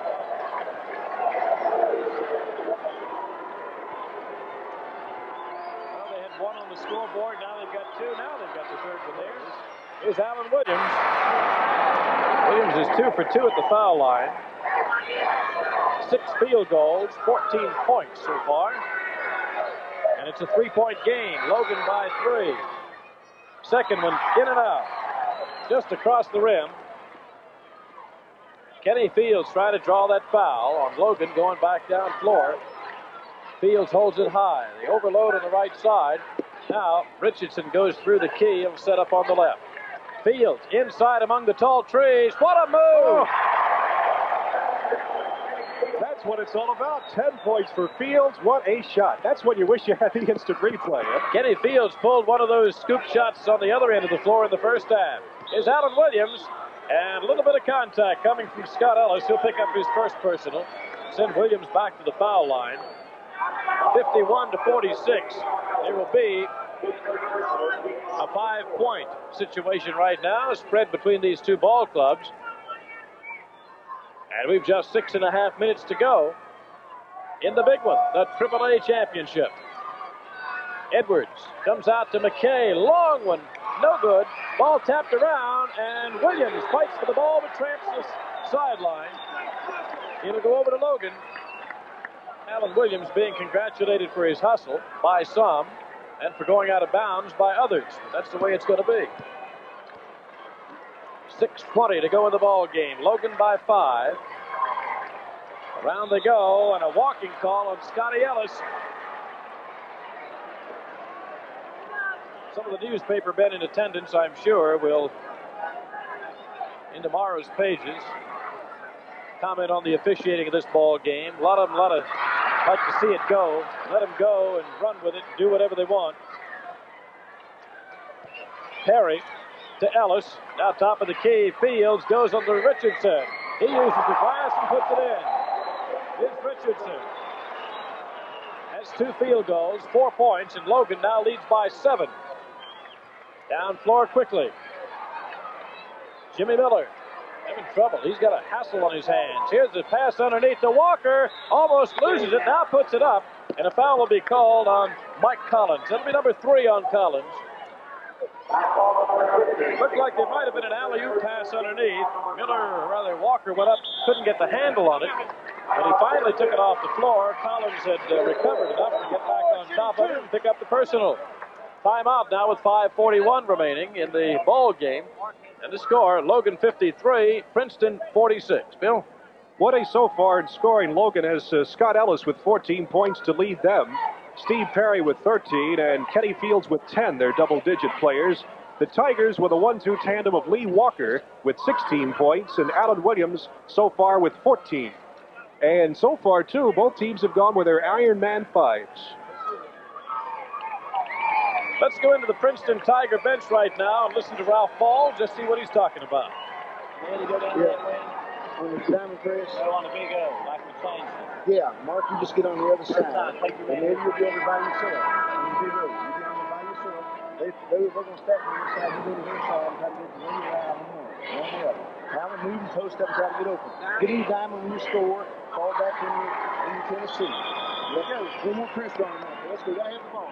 Well, they had 1 on the scoreboard. Now they've got 2. Now they've got the 3rd one there. Here's Alan Williams. Williams is 2 for 2 at the foul line. 6 field goals, 14 points so far. And it's a 3-point game. Logan by 3. Second one in and out. Just across the rim. Kenny Fields trying to draw that foul on Logan going back down floor. Fields holds it high. They overload on the right side. Now Richardson goes through the key and set up on the left. Fields inside among the tall trees. What a move! Oh. That's what it's all about. 10 points for Fields. What a shot. That's when you wish you had the instant replay. Kenny Fields pulled one of those scoop shots on the other end of the floor in the first half. Here's Alan Williams. And a little bit of contact coming from Scott Ellis. He'll pick up his first personal. Send Williams back to the foul line. 51-46. There will be a 5-point situation right now, spread between these 2 ball clubs. And we've just 6.5 minutes to go in the big one, the AAA championship. Edwards comes out to McKay. Long one, no good. Ball tapped around, and Williams fights for the ball but tramps the sideline. It'll go over to Logan. Alan Williams being congratulated for his hustle by some and for going out of bounds by others. That's the way it's going to be. 6:20 to go in the ball game. Logan by 5. Around they go, and a walking call on Scotty Ellis. Some of the newspaper men in attendance, I'm sure, will, in tomorrow's pages, comment on the officiating of this ball game. A lot of them like to see it go. Let them go and run with it and do whatever they want. Perry to Ellis. Now top of the key. Fields goes under Richardson. He uses the glass and puts it in. Here's Richardson. Has 2 field goals, 4 points, and Logan now leads by 7. Down floor quickly. Jimmy Miller having trouble. He's got a hassle on his hands. Here's the pass underneath to Walker. Almost loses it. Now puts it up. And a foul will be called on Mike Collins. That'll be number 3 on Collins. Looked like there might have been an alley-oop pass underneath. Walker went up, couldn't get the handle on it. But he finally took it off the floor. Collins had recovered enough to get back on top of it and pick up the personal. Timeout now with 5:41 remaining in the ball game. And the score, Logan 53, Princeton 46. Bill? Woody so far in scoring, Logan has Scott Ellis with 14 points to lead them. Steve Perry with 13 and Kenny Fields with 10. They're double-digit players. The Tigers with a 1-2 tandem of Lee Walker with 16 points and Alan Williams so far with 14. And so far, too, both teams have gone with their Iron Man 5s. Let's go into the Princeton Tiger bench right now and listen to Ralph Ball, just see what he's talking about. Man, you go down that way on the diamond press. Oh, on the big O, like the chains. Yeah, Mark, you just get on the other side. And then you'll be over by yourself. On the big O. You get on there by yourself. They're going to stack on your side. You go to their side and try to get the one around on one. One the other. Have a move and post up and try to get open. Get in your diamond when you score. Fall back in your Tennessee. Let's go. One more pressure on them. Let's go. Right have the ball.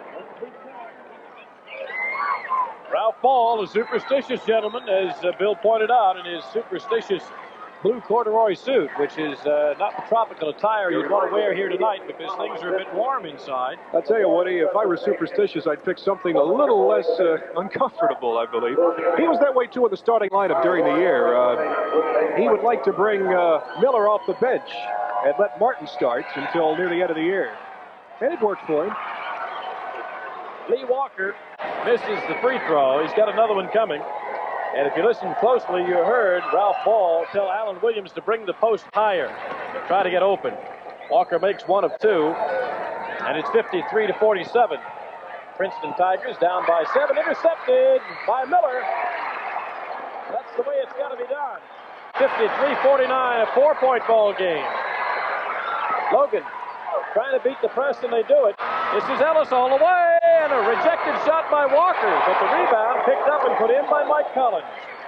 Ralph Ball, a superstitious gentleman, as Bill pointed out, in his superstitious blue corduroy suit, which is not the tropical attire you'd want to wear here tonight because things are a bit warm inside. I'll tell you, Woody, if I were superstitious, I'd pick something a little less uncomfortable, I believe. He was that way, too, in the starting lineup during the year. He would like to bring Miller off the bench and let Martin start until near the end of the year. And it worked for him. Lee Walker misses the free throw. He's got another one coming. And if you listen closely, you heard Ralph Ball tell Alan Williams to bring the post higher, try to get open. Walker makes one of two, and it's 53-47. Princeton Tigers down by 7, intercepted by Miller. That's the way it's got to be done. 53-49, a 4-point ball game. Logan trying to beat the press, and they do it. This is Ellis all the way, and a rejected shot by Walker, but the rebound picked up and put in by Mike Collins.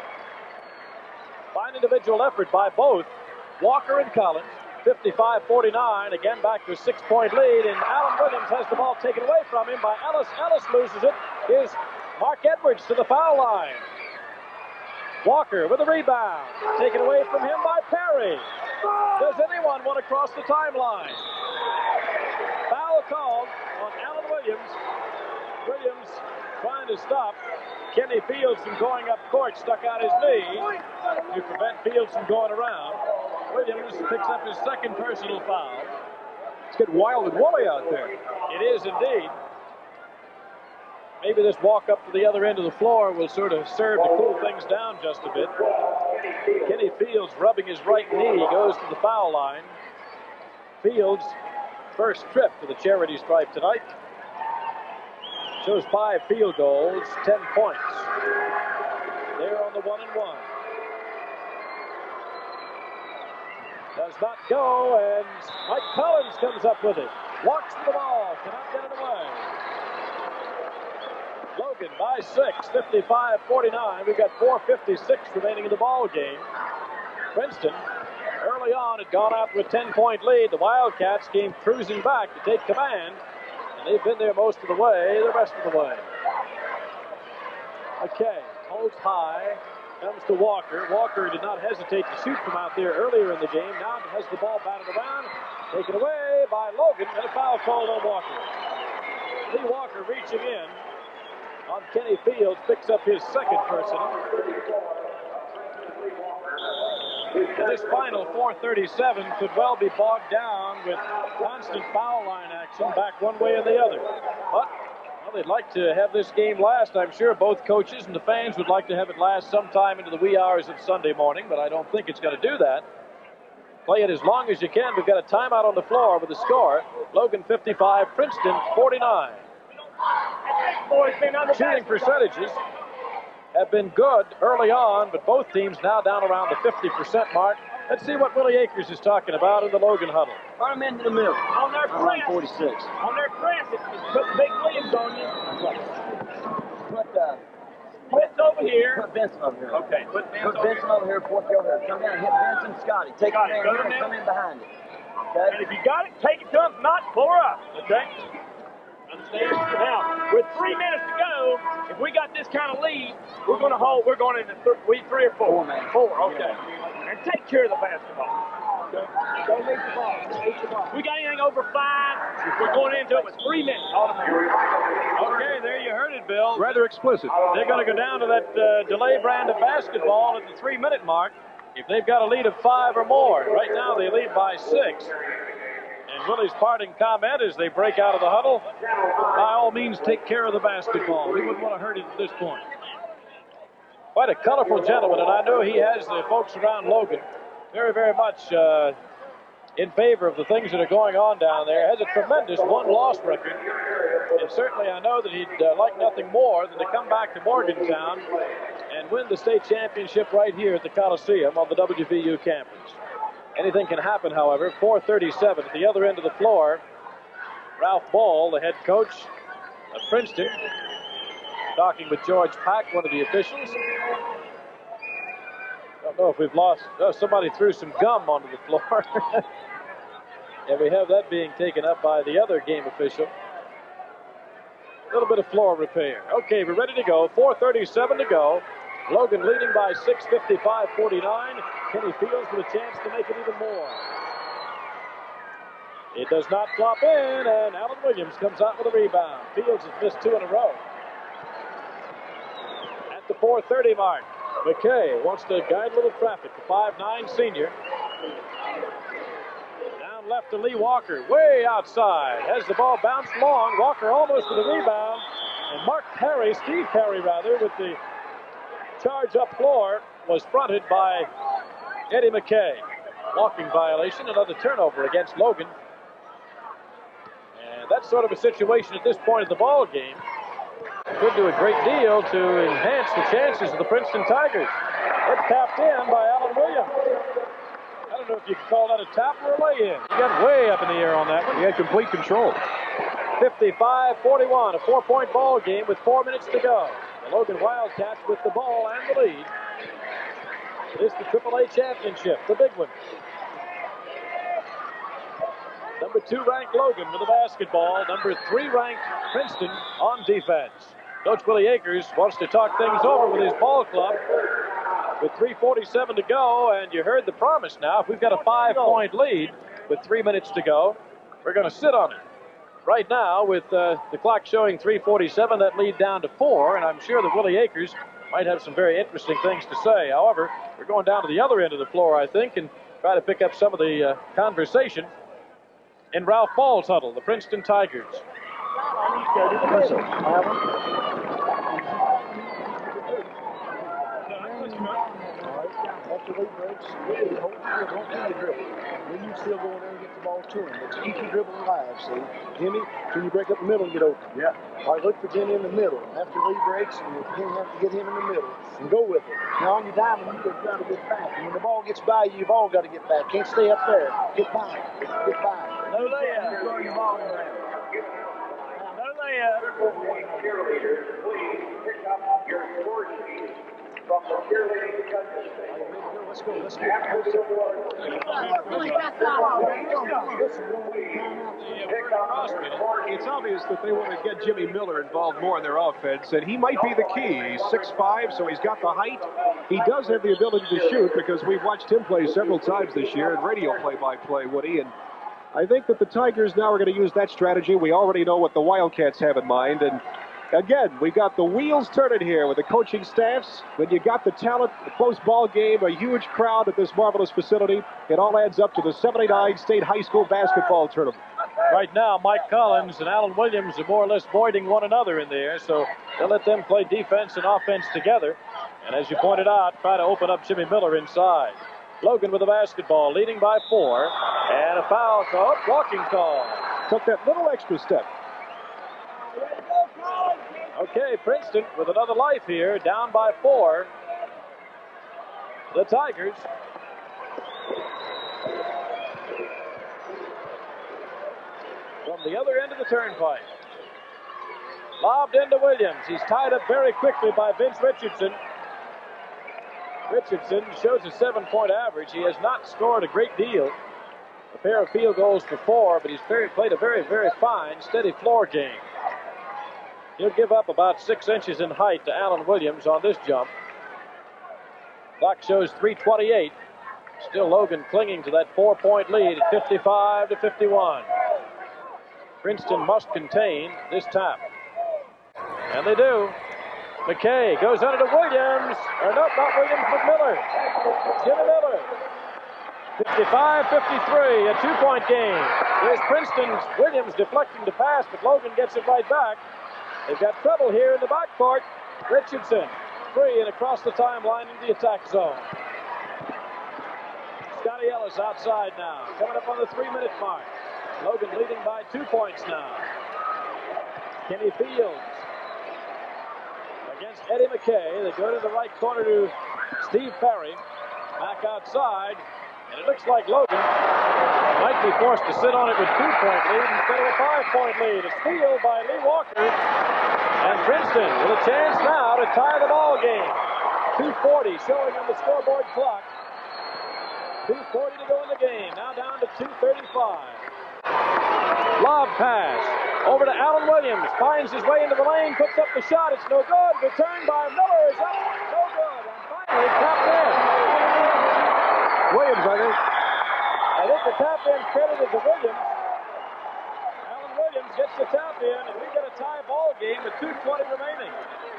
Fine individual effort by both Walker and Collins. 55-49, again back to a 6-point lead, and Alan Williams has the ball taken away from him by Ellis. Ellis loses it. Here's Mark Edwards to the foul line. Walker with a rebound, taken away from him by Perry. Does anyone want to cross the timeline? Foul called on Alan Williams. Williams trying to stop Kenny Fields from going up court, stuck out his knee to prevent Fields from going around. Williams picks up his second personal foul. It's getting wild and woolly out there. It is indeed. Maybe this walk up to the other end of the floor will sort of serve to cool things down just a bit. Kenny Fields rubbing his right knee goes to the foul line. Fields' first trip to the charity stripe tonight. Shows 5 field goals, 10 points. They're on the 1-and-1. Does not go, and Mike Collins comes up with it. Walks to the ball, cannot get it away. Logan by 6, 55-49. We've got 4:56 remaining in the ball game. Princeton, early on, had gone out with a 10-point lead. The Wildcats came cruising back to take command, and they've been there most of the way, the rest of the way. Okay, holds high, comes to Walker. Walker did not hesitate to shoot from out there earlier in the game. Now has the ball batted around, taken away by Logan, and a foul called on Walker. Lee Walker reaching in on Kenny Fields, picks up his second personal. And this final 4:37 could well be bogged down with constant foul line action back one way or the other. But, well, they'd like to have this game last. I'm sure both coaches and the fans would like to have it last sometime into the wee hours of Sunday morning, but I don't think it's going to do that. Play it as long as you can. We've got a timeout on the floor with the score. Logan 55, Princeton 49. Shooting percentages have been good early on, but both teams now down around the 50% mark. Let's see what Willie Akers is talking about in the Logan huddle. Run them into the middle. On their press. 46. On their press, put Big Williams on you. Put over here. Put Benson over here. Okay. Put Benson over here. Porky over here. Come down, hit Benson, Scotty. Take it down here and come in behind it. Okay. And if you got it, take it to him. Not pull her up. Okay. Understand? Now, with 3 minutes to go, if we got this kind of lead, we're going to hold. We're going into 3 or 4. 4, man. 4. Okay. And take care of the basketball. Okay. Don't leave the ball. We got anything over 5? We're going into it with 3 minutes. Okay, there you heard it, Bill. Rather explicit. They're going to go down to that delay brand of basketball at the 3-minute mark. if they've got a lead of 5 or more. Right now they lead by 6. And Willie's parting comment as they break out of the huddle, by all means take care of the basketball. We wouldn't want to hurt it at this point. Quite a colorful gentleman, and I know he has the folks around Logan very, very much in favor of the things that are going on down there. Has a tremendous one-loss record, and certainly I know that he'd like nothing more than to come back to Morgantown and win the state championship right here at the Coliseum on the WVU campus. Anything can happen, however. 4:37 at the other end of the floor. Ralph Ball, the head coach of Princeton, talking with George Pack, one of the officials. Don't know if we've lost. Oh, somebody threw some gum onto the floor. And we have that being taken up by the other game official. A little bit of floor repair. Okay, we're ready to go. 4:37 to go. Logan leading by 6, 55-49. Kenny Fields with a chance to make it even more. It does not flop in, and Alan Williams comes out with a rebound. Fields has missed 2 in a row. At the 4:30 mark, McKay wants to guide a little traffic. The 5'9" senior. Down left to Lee Walker, way outside. Has the ball bounced long. Walker almost with a rebound. And Mark Perry, Steve Perry rather, with the charge up floor, was fronted by Eddie McKay. Walking violation, another turnover against Logan. And that's sort of a situation at this point of the ball game. Could do a great deal to enhance the chances of the Princeton Tigers. It's tapped in by Alan Williams. I don't know if you can call that a tap or a lay-in. He got way up in the air on that one. He had complete control. 55-41, a 4-point ball game with 4 minutes to go. The Logan Wildcats with the ball and the lead. It is the AAA championship, the big one. Number 2 ranked Logan with the basketball. Number 3 ranked Princeton on defense. Coach Willie Akers wants to talk things over with his ball club with 3:47 to go, and you heard the promise now. If we've got a 5-point lead with 3 minutes to go, we're going to sit on it. Right now, with the clock showing 3:47, that lead down to 4, and I'm sure that Willie Akers might have some very interesting things to say. However, we're going down to the other end of the floor, I think, and try to pick up some of the conversation in Ralph Ball's huddle, the Princeton Tigers. After lead breaks, hold the dribble, don't do the dribble. Then you still go in there and get the ball to him. But keep your dribble alive, see? Jimmy, can you break up the middle and get open? Yeah. All right, look for Jimmy in the middle. After lead breaks, you have to get him in the middle and go with it. Now on your diamond, you've got to get back. And when the ball gets by you, you've all got to get back. Can't stay up there. Get by. Get by. No layup. You're throwing your ball around. No layup. Let's go. Let's go. It's obvious that they want to get Jimmy Miller involved more in their offense, and he might be the key. He's 6'5", so he's got the height. He does have the ability to shoot because we've watched him play several times this year in radio play-by-play, Woody, and I think that the Tigers now are going to use that strategy. We already know what the Wildcats have in mind, and again, we got the wheels turning here with the coaching staffs. When you got the talent, a close ball game, a huge crowd at this marvelous facility, it all adds up to the 79 State High School basketball tournament. Right now, Mike Collins and Alan Williams are more or less voiding one another in there, so they'll let them play defense and offense together. And as you pointed out, try to open up Jimmy Miller inside. Logan with the basketball, leading by 4, and a foul call, blocking call. Took that little extra step. Okay, Princeton with another life here, down by 4. The Tigers. From the other end of the turnpike. Lobbed into Williams. He's tied up very quickly by Vince Richardson. Richardson shows a 7-point average. He has not scored a great deal. A pair of field goals for 4, but he's played a very, very fine, steady floor game. He'll give up about 6 inches in height to Alan Williams on this jump. Clock shows 3:28. Still Logan clinging to that 4-point lead at 55-51. Princeton must contain this tap. And they do. McKay goes under to Williams. Or no, not Williams, but Miller. Jimmy Miller. 55-53, a 2-point game. Here's Princeton's Williams deflecting the pass, but Logan gets it right back. They've got trouble here in the backcourt. Richardson, free and across the timeline into the attack zone. Scotty Ellis outside now, coming up on the 3-minute mark. Logan leading by 2 points now. Kenny Fields against Eddie McKay. They go to the right corner to Steve Perry. Back outside, and it looks like Logan might be forced to sit on it with 2-point lead instead of a 5-point lead. A steal by Lee Walker. And Princeton with a chance now to tie the ball game. 2:40 showing on the scoreboard clock. 2:40 to go in the game. Now down to 2:35. Lob pass over to Alan Williams. Finds his way into the lane. Puts up the shot. It's no good. Return by Miller is up. No good. And finally tapped in. Williams, I think the tap in credited to Williams. Alan Williams gets the tap in, and we get a tie ball game with 2:20 remaining.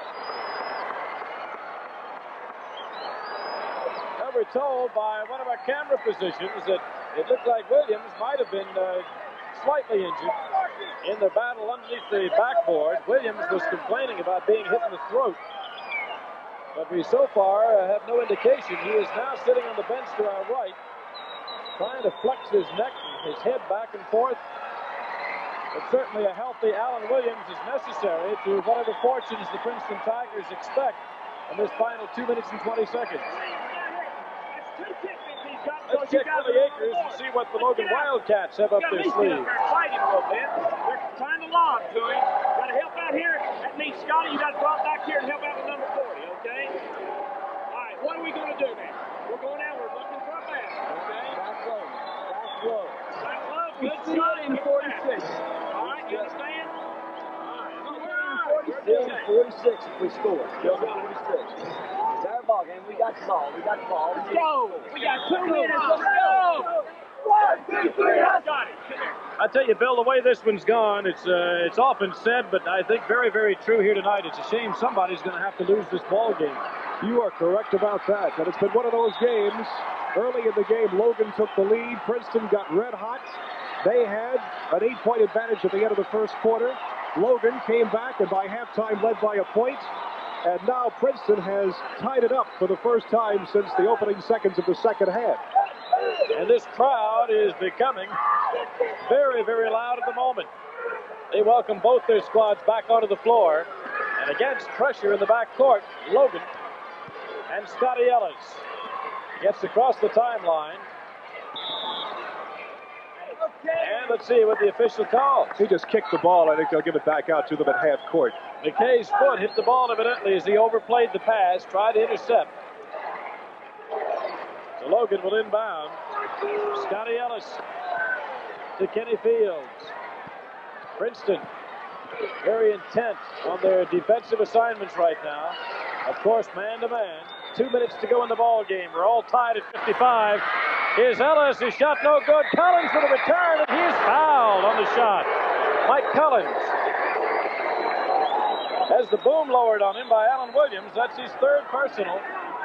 Now we're told by one of our camera positions that it looked like Williams might have been slightly injured in the battle underneath the backboard. Williams was complaining about being hit in the throat, but we so far have no indication. He is now sitting on the bench to our right, trying to flex his neck and his head back and forth. But certainly a healthy Alan Williams is necessary to whatever fortunes the Princeton Tigers expect in this final 2 minutes and 20 seconds. Let's check on the acres and see what the Logan Wildcats have up their sleeve. Fight him a little bit. They're trying to lob to him. Got to help out here. That means Scotty, you got to drop back here and help out with number 40, okay? All right, what are we going to do now? We're going out. We're looking for a basket, okay? Back low. Back low. Back low. Good Still shot. in 46. All right, you understand? All right. Still in 46 if we score. Still in 46. It's our ball game. We got the ball. We got the ball. Let's go. We got 2 minutes. Let's go. 1, 2, 3. I got it. Come here. I tell you, Bill, the way this one's gone, it's often said, but I think very, very true here tonight. It's a shame somebody's going to have to lose this ball game. you are correct about that. And it's been one of those games. Early in the game, Logan took the lead. Princeton got red hot. They had an 8-point advantage at the end of the first quarter. Logan came back and by halftime led by a point. And now Princeton has tied it up for the first time since the opening seconds of the second half. And this crowd is becoming very, very loud at the moment. They welcome both their squads back onto the floor. And against pressure in the backcourt, Logan and Scotty Ellis gets across the timeline. And let's see what the official calls. He just kicked the ball. I think they'll give it back out to them at half court. McKay's foot hit the ball evidently as he overplayed the pass, tried to intercept. So Logan will inbound. Scotty Ellis to Kenny Fields. Princeton very intent on their defensive assignments right now. Of course, man-to-man. 2 minutes to go in the ball game. We're all tied at 55. Here's Ellis. His shot no good. Collins for the return, and he's fouled on the shot. Mike Collins. As the boom lowered on him by Alan Williams, that's his third personal.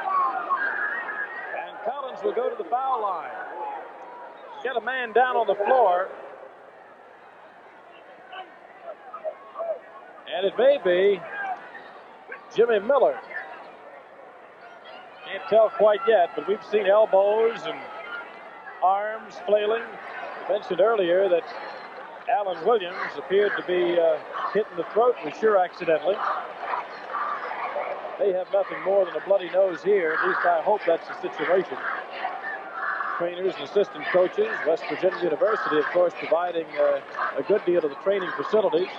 And Collins will go to the foul line. Get a man down on the floor. And it may be Jimmy Miller. Can't tell quite yet, but we've seen elbows and arms flailing. I mentioned earlier that Alan Williams appeared to be hit in the throat, was sure accidentally. They have nothing more than a bloody nose here. At least I hope that's the situation. Trainers and assistant coaches, West Virginia University, of course, providing a good deal of the training facilities.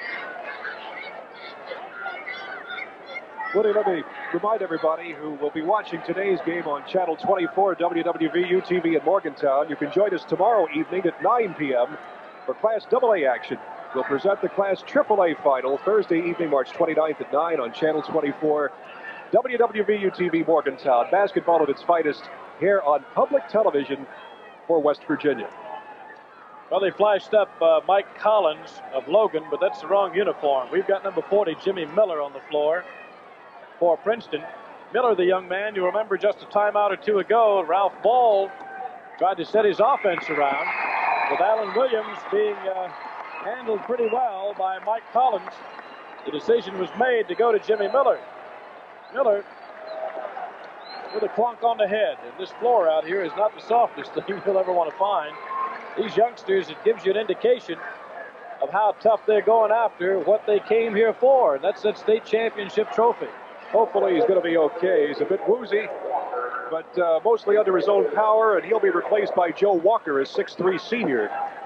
Woody, let me remind everybody who will be watching today's game on Channel 24 WWVU-TV in Morgantown. You can join us tomorrow evening at 9 p.m. for Class AA action. We'll present the Class AAA final Thursday evening, March 29th at 9 on Channel 24 WWVU-TV Morgantown. Basketball at its finest here on public television for West Virginia. Well, they flashed up Mike Collins of Logan, but that's the wrong uniform. We've got number 40, Jimmy Miller, on the floor. for Princeton. Miller, the young man, you remember just a timeout or two ago, Ralph Ball tried to set his offense around, with Alan Williams being handled pretty well by Mike Collins. The decision was made to go to Jimmy Miller. Miller with a clunk on the head. And this floor out here is not the softest thing you'll ever want to find. These youngsters, it gives you an indication of how tough they're going after what they came here for. And that's that state championship trophy. Hopefully he's going to be okay. He's a bit woozy, but mostly under his own power, and he'll be replaced by Joe Walker, a 6'3" senior.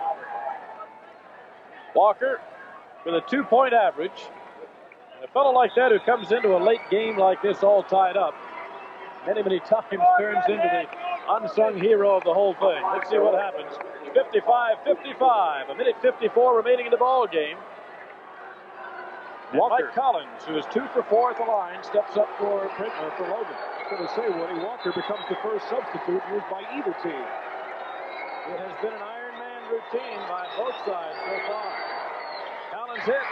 Walker with a 2-point average. And a fellow like that who comes into a late game like this all tied up, many times turns into the unsung hero of the whole thing. Let's see what happens. 55-55, a minute 54 remaining in the ball game. And Mike Collins, who is 2 for 4 at the line, steps up for Logan. I was going to say, Woody, Walker becomes the first substitute used by either team. It has been an Iron Man routine by both sides so far. Collins hits.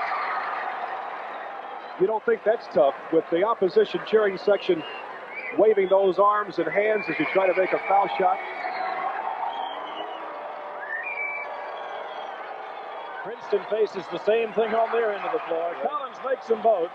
You don't think that's tough with the opposition cheering section waving those arms and hands as you try to make a foul shot? Princeton faces the same thing on their end of the floor. Collins makes them both,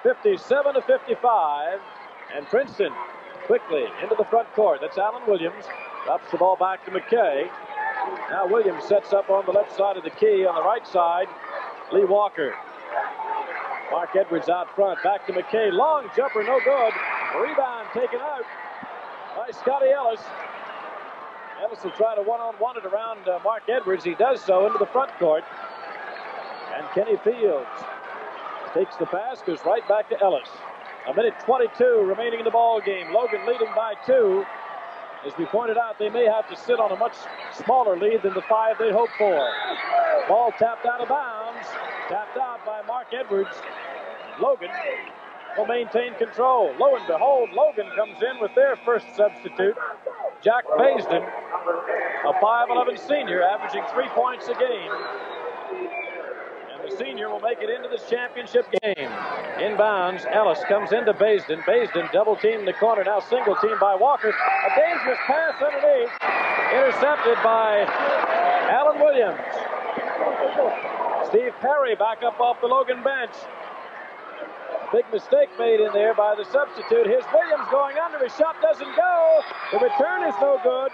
57-55, and Princeton quickly into the front court. That's Alan Williams, drops the ball back to McKay. Now Williams sets up on the left side of the key. On the right side, Lee Walker. Mark Edwards out front, back to McKay. Long jumper, no good. Rebound taken out by Scotty Ellis. Ellis will try to one-on-one it around Mark Edwards. He does so into the front court. And Kenny Fields takes the pass, goes right back to Ellis. A minute 22 remaining in the ball game. Logan leading by 2. As we pointed out, they may have to sit on a much smaller lead than the 5 they hoped for. Ball tapped out of bounds. Tapped out by Mark Edwards. Logan will maintain control. Lo and behold, Logan comes in with their first substitute, Jack Baisden, a 5'11" senior, averaging 3 points a game. And the senior will make it into this championship game. Inbounds, Ellis comes into Baisden. Baisden double-teamed in the corner, now single-teamed by Walker. A dangerous pass underneath, intercepted by Alan Williams. Steve Perry back up off the Logan bench. Big mistake made in there by the substitute. Here's Williams going under. His shot doesn't go. The return is no good.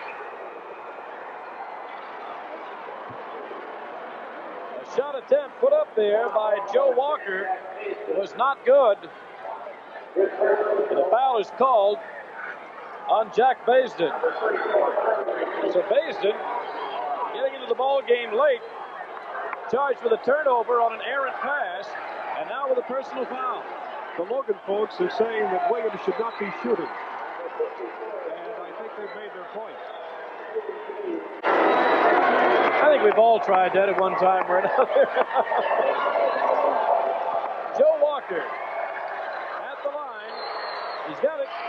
A shot attempt put up there by Joe Walker was not good. And a foul is called on Jack Baisden. So Baisden getting into the ball game late, charged with a turnover on an errant pass, and now with a personal foul. The Logan folks are saying that Williams should not be shooting. And I think they've made their point. I think we've all tried that at one time or another. Joe Walker at the line. He's got it.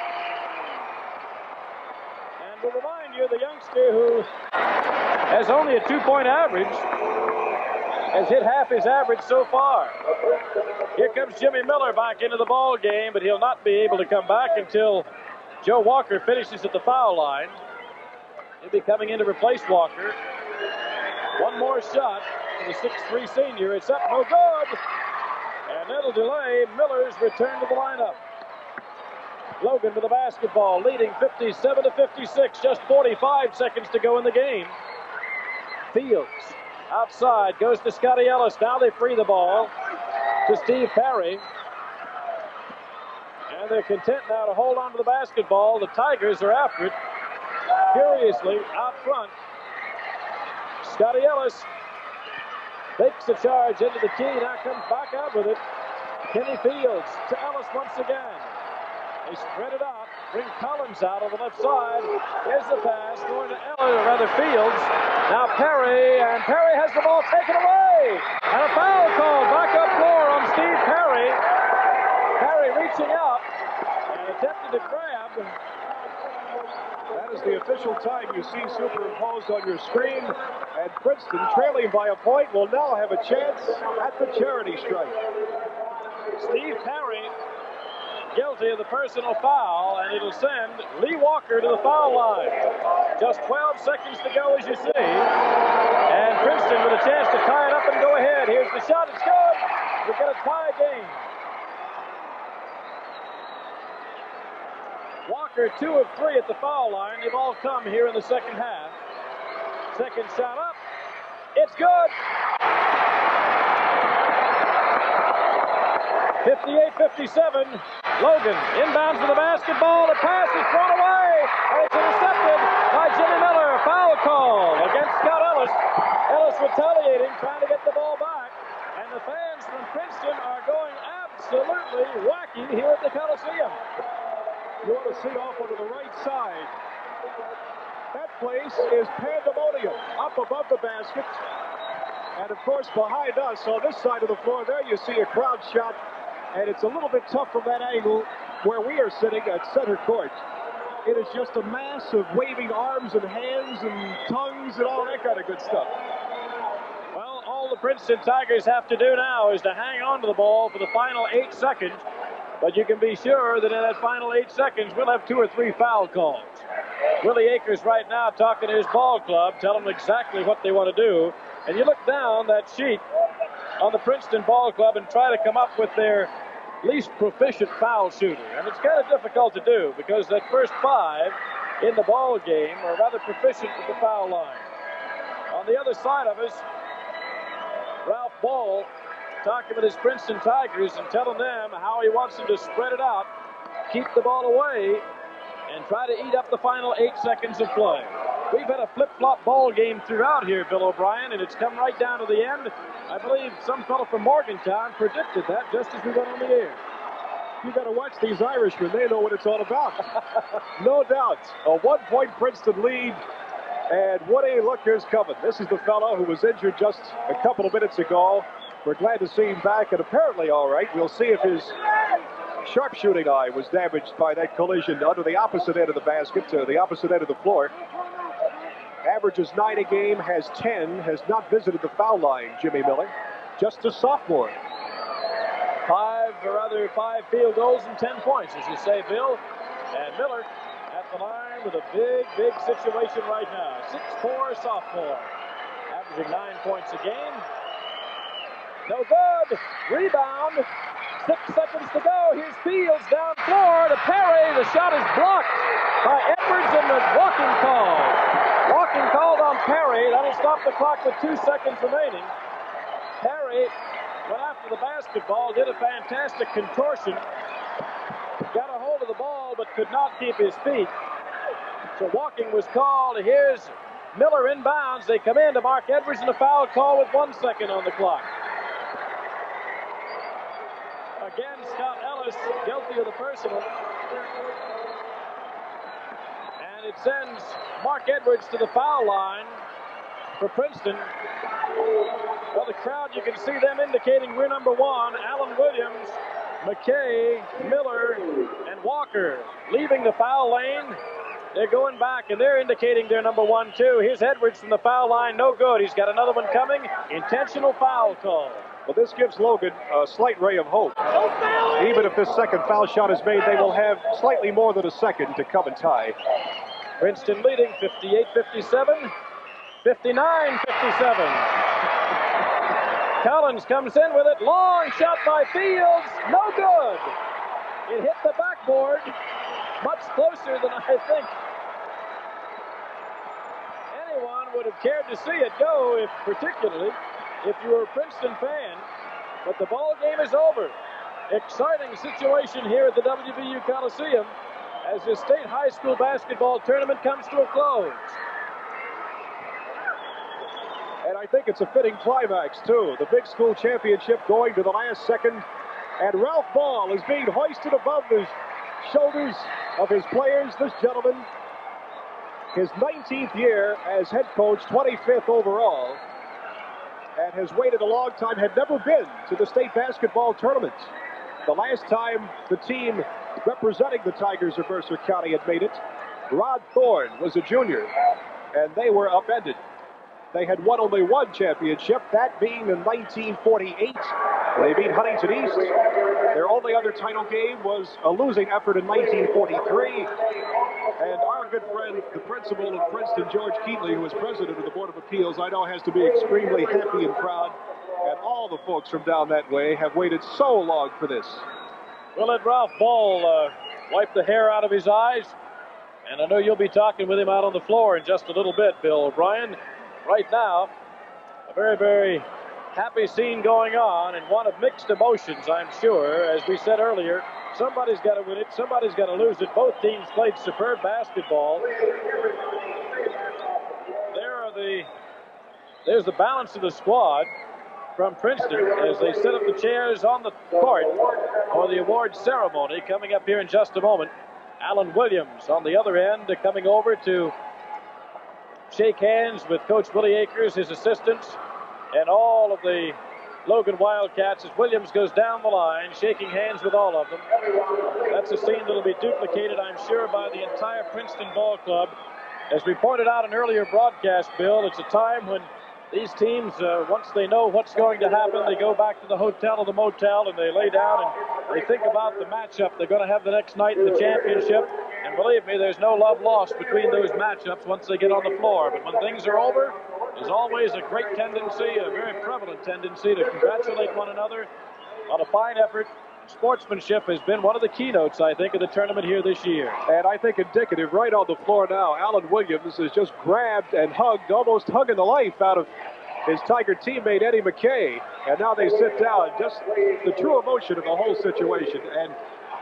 And we'll remind you, the youngster who has only a 2-point average has hit half his average so far. Here comes Jimmy Miller back into the ball game, but he'll not be able to come back until Joe Walker finishes at the foul line. He'll be coming in to replace Walker. One more shot for the 6'3" senior. It's up, no good. And that'll delay Miller's return to the lineup. Logan with the basketball, leading 57-56. Just 45 seconds to go in the game. Fields outside, goes to Scotty Ellis. Now they free the ball to Steve Perry. And they're content now to hold on to the basketball. The Tigers are after it furiously out front. Scotty Ellis takes the charge into the key. Now comes back out with it. Kenny Fields to Ellis once again. They spread it out. Bring Collins out on the left side. Here's the pass going to Ellis, or rather Fields. Now Perry, and Perry has the ball taken away. And a foul called back up floor on Steve Perry. Perry reaching out and attempting to grab. That is the official time you see superimposed on your screen. And Princeton, trailing by a point, will now have a chance at the charity stripe. Steve Perry guilty of the personal foul, and it'll send Lee Walker to the foul line. Just 12 seconds to go, as you see. And Princeton with a chance to tie it up and go ahead. Here's the shot. It's good. We've got a tie game. Walker 2 of 3 at the foul line. They've all come here in the second half. Second shot up. It's good. 58-57. Logan inbounds to the basketball. The pass is thrown away. And it's intercepted by Jimmy Miller. Foul call against Scott Ellis. Ellis retaliating, trying to get the ball back. And the fans from Princeton are going absolutely wacky here at the Coliseum. You want to see off onto the right side. That place is pandemonium up above the basket. And, of course, behind us on this side of the floor there, you see a crowd shot. And it's a little bit tough from that angle where we are sitting at center court. It is just a mass of waving arms and hands and tongues and all that kind of good stuff. Well, all the Princeton Tigers have to do now is to hang on to the ball for the final 8 seconds. But you can be sure that in that final 8 seconds, we'll have 2 or 3 foul calls. Willie Akers right now talking to his ball club, telling them exactly what they want to do. And you look down that sheet on the Princeton ball club and try to come up with their least proficient foul shooter. And it's kind of difficult to do because that first 5 in the ball game are rather proficient with the foul line. On the other side of us, Ralph Ball talking with his Princeton Tigers and telling them how he wants them to spread it out, keep the ball away, and try to eat up the final 8 seconds of play. We've had a flip-flop ball game throughout here, Bill O'Brien, and it's come right down to the end. I believe some fellow from Morgantown predicted that just as we went on the air. You got to watch these Irishmen. They know what it's all about. No doubt. A 1-point Princeton lead. And Woody, look, here's coming. This is the fellow who was injured just a couple of minutes ago. We're glad to see him back, and apparently all right. We'll see if his sharpshooting eye was damaged by that collision under the opposite end of the basket, to the opposite end of the floor. Averages 9 a game, has 10, has not visited the foul line, Jimmy Miller. Just a sophomore. 5 field goals and 10 points, as you say, Bill. And Miller at the line with a big situation right now. 6'4" sophomore. Averaging 9 points a game. No good. Rebound. 6 seconds to go. Here's Fields down floor to Perry. The shot is blocked by Edwards, and the walking call. Walking called on Perry. That'll stop the clock with 2 seconds remaining. Perry went after the basketball, did a fantastic contortion. Got a hold of the ball, but could not keep his feet. So walking was called. Here's Miller inbounds. They come in to Mark Edwards, and a foul call with 1 second on the clock. Again, Scott Ellis guilty of the personal. And it sends Mark Edwards to the foul line for Princeton. Well, the crowd, you can see them indicating we're number 1. Allen Williams, McKay, Miller, and Walker leaving the foul lane. They're going back, and they're indicating they're number 1, too. Here's Edwards from the foul line. No good. He's got another one coming. Intentional foul call. Well, this gives Logan a slight ray of hope. Even if this second foul shot is made, they will have slightly more than a second to come and tie. Princeton leading 58-57, 59-57. Collins comes in with it. Long shot by Fields. No good. It hit the backboard. Much closer than I think anyone would have cared to see it go, particularly if you were a Princeton fan. But the ball game is over. Exciting situation here at the WVU Coliseum as the state high school basketball tournament comes to a close. And I think it's a fitting climax, too. The big school championship going to the last second. And Ralph Ball is being hoisted above the shoulders of his players. This gentleman, his 19th year as head coach, 25th overall, and has waited a long time, had never been to the state basketball tournament. The last time the team representing the Tigers of Mercer County had made it, Rod Thorne was a junior, and they were upended. They had won only 1 championship, that being in 1948, when they beat Huntington East. Their only other title game was a losing effort in 1943. And our good friend, the principal of Princeton, George Keatley, who is president of the Board of Appeals, I know has to be extremely happy and proud. And all the folks from down that way have waited so long for this. We'll let Ralph Ball wipe the hair out of his eyes. And I know you'll be talking with him out on the floor in just a little bit, Bill O'Brien. Right now, a very, very happy scene going on and one of mixed emotions, I'm sure. As we said earlier, somebody's got to win it, somebody's got to lose it. Both teams played superb basketball. There's the balance of the squad from Princeton as they set up the chairs on the court for the award ceremony coming up here in just a moment. Alan Williams on the other end coming over to shake hands with Coach Willie Akers, his assistants, and all of the Logan Wildcats as Williams goes down the line, shaking hands with all of them. That's a scene that will be duplicated, I'm sure, by the entire Princeton ball club. As we pointed out in earlier broadcast, Bill, it's a time when these teams, once they know what's going to happen, they go back to the hotel or the motel and they lay down and they think about the matchup they're going to have the next night in the championship. And believe me, there's no love lost between those matchups once they get on the floor. But when things are over, there's always a great tendency, a very prevalent tendency to congratulate one another on a fine effort. Sportsmanship has been one of the keynotes, I think, of the tournament here this year. And I think indicative right on the floor now, Alan Williams has just grabbed and hugged, almost hugging the life out of his Tiger teammate Eddie McKay. And now they sit down, just the true emotion of the whole situation. And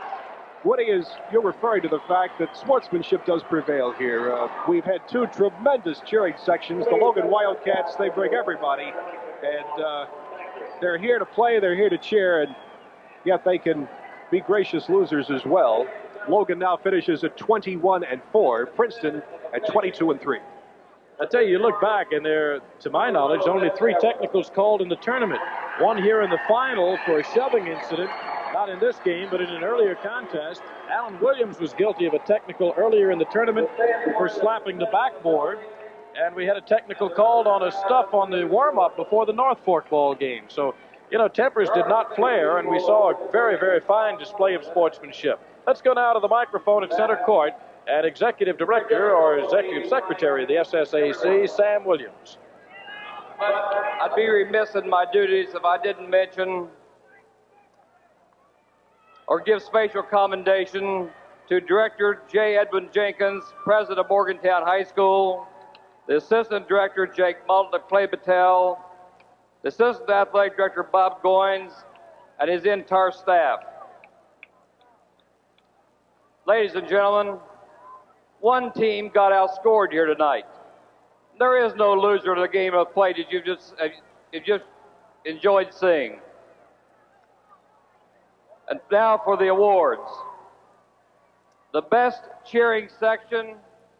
Woody, you're referring to the fact that sportsmanship does prevail here. We've had two tremendous cheering sections. The Logan Wildcats, they bring everybody. And they're here to play, they're here to cheer, and yet they can be gracious losers as well. Logan now finishes at 21-4. Princeton at 22-3. I tell you, you look back, and there are, to my knowledge, only 3 technicals called in the tournament. One here in the final for a shoving incident, not in this game, but in an earlier contest. Alan Williams was guilty of a technical earlier in the tournament for slapping the backboard. And we had a technical called on a stuff on the warm-up before the North Fork ball game. So, you know, tempers did not flare, and we saw a very, very fine display of sportsmanship. Let's go now to the microphone at center court and Executive Director or Executive Secretary of the SSAC, Sam Williams. I'd be remiss in my duties if I didn't mention or give special commendation to Director J. Edwin Jenkins, President of Morgantown High School, the Assistant Director Jake Mullen of Clay Battelle, the Assistant Athletic Director Bob Goins, and his entire staff. Ladies and gentlemen, one team got outscored here tonight. There is no loser to the game of play that you've just enjoyed seeing. And now for the awards. The best cheering section.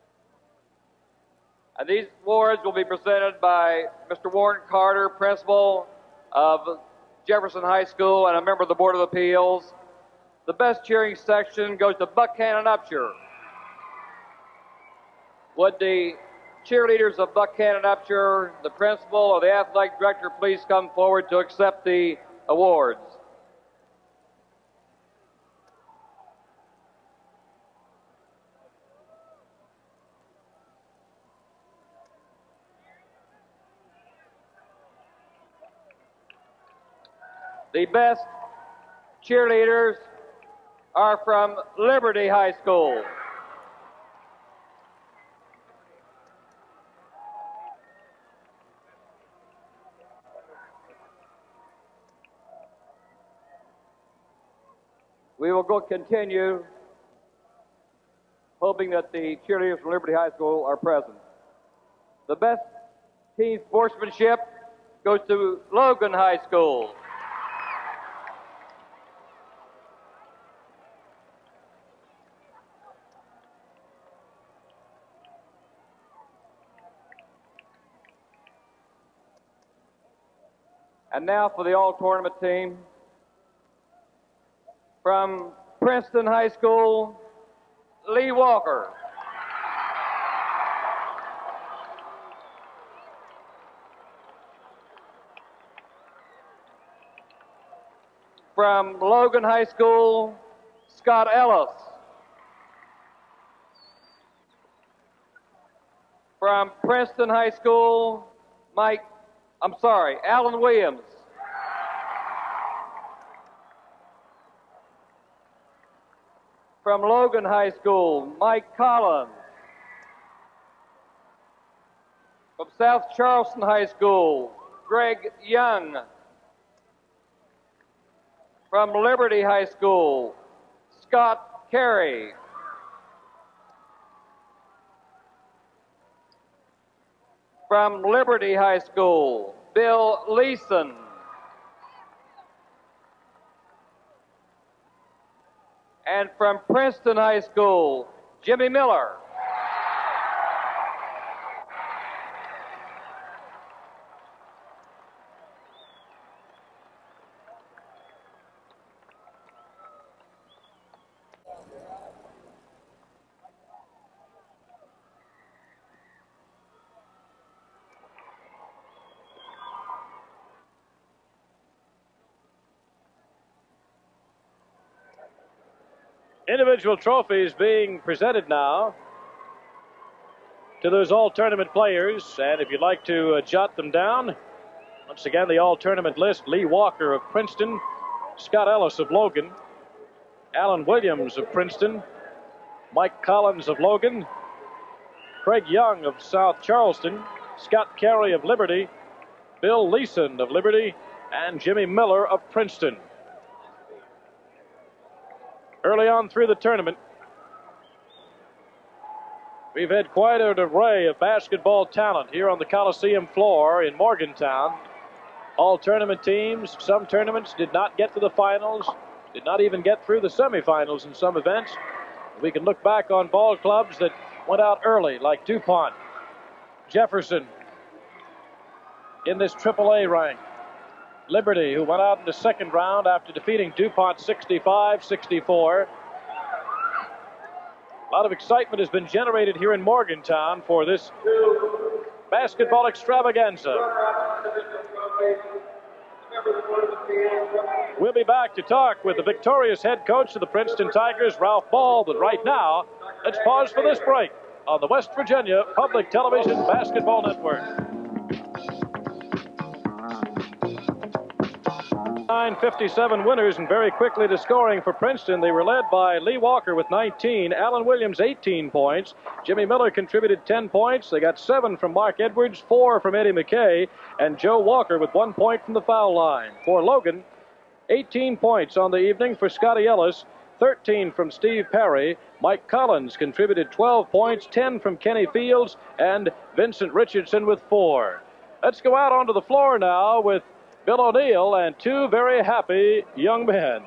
And these awards will be presented by Mr. Warren Carter, principal of Jefferson High School and a member of the Board of Appeals. The best cheering section goes to Buckhannon Upshur. Would the cheerleaders of Buckhannon Upshur, the principal or the athletic director, please come forward to accept the awards? The best cheerleaders are from Liberty High School. We will continue hoping that the cheerleaders from Liberty High School are present. The best team sportsmanship goes to Logan High School. And now for the all-tournament team. From Princeton High School, Lee Walker. From Logan High School, Scott Ellis. From Princeton High School, Alan Williams. From Logan High School, Mike Collins. From South Charleston High School, Greg Young. From Liberty High School, Scott Carey. From Liberty High School, Bill Leeson. And from Princeton High School, Jimmy Miller. Individual trophies being presented now to those all-tournament players. And if you'd like to jot them down, once again, the all-tournament list: Lee Walker of Princeton, Scott Ellis of Logan, Alan Williams of Princeton, Mike Collins of Logan, Craig Young of South Charleston, Scott Carey of Liberty, Bill Leeson of Liberty, and Jimmy Miller of Princeton. Early on through the tournament, we've had quite an array of basketball talent here on the Coliseum floor in Morgantown. All tournament teams. Some tournaments did not get to the finals, did not even get through the semifinals in some events. We can look back on ball clubs that went out early, like DuPont, Jefferson in this AAA rank, Liberty, who went out in the second round after defeating DuPont 65-64. A lot of excitement has been generated here in Morgantown for this basketball extravaganza. We'll be back to talk with the victorious head coach of the Princeton Tigers, Ralph Ball, but right now, let's pause for this break on the West Virginia Public Television Basketball Network. 9:57 winners, and very quickly to scoring for Princeton. They were led by Lee Walker with 19, Alan Williams 18 points. Jimmy Miller contributed 10 points. They got 7 from Mark Edwards, 4 from Eddie McKay, and Joe Walker with 1 point from the foul line. For Logan, 18 points on the evening for Scotty Ellis, 13 from Steve Perry. Mike Collins contributed 12 points, 10 from Kenny Fields, and Vincent Richardson with 4. Let's go out onto the floor now with Bill O'Neill and 2 very happy young men.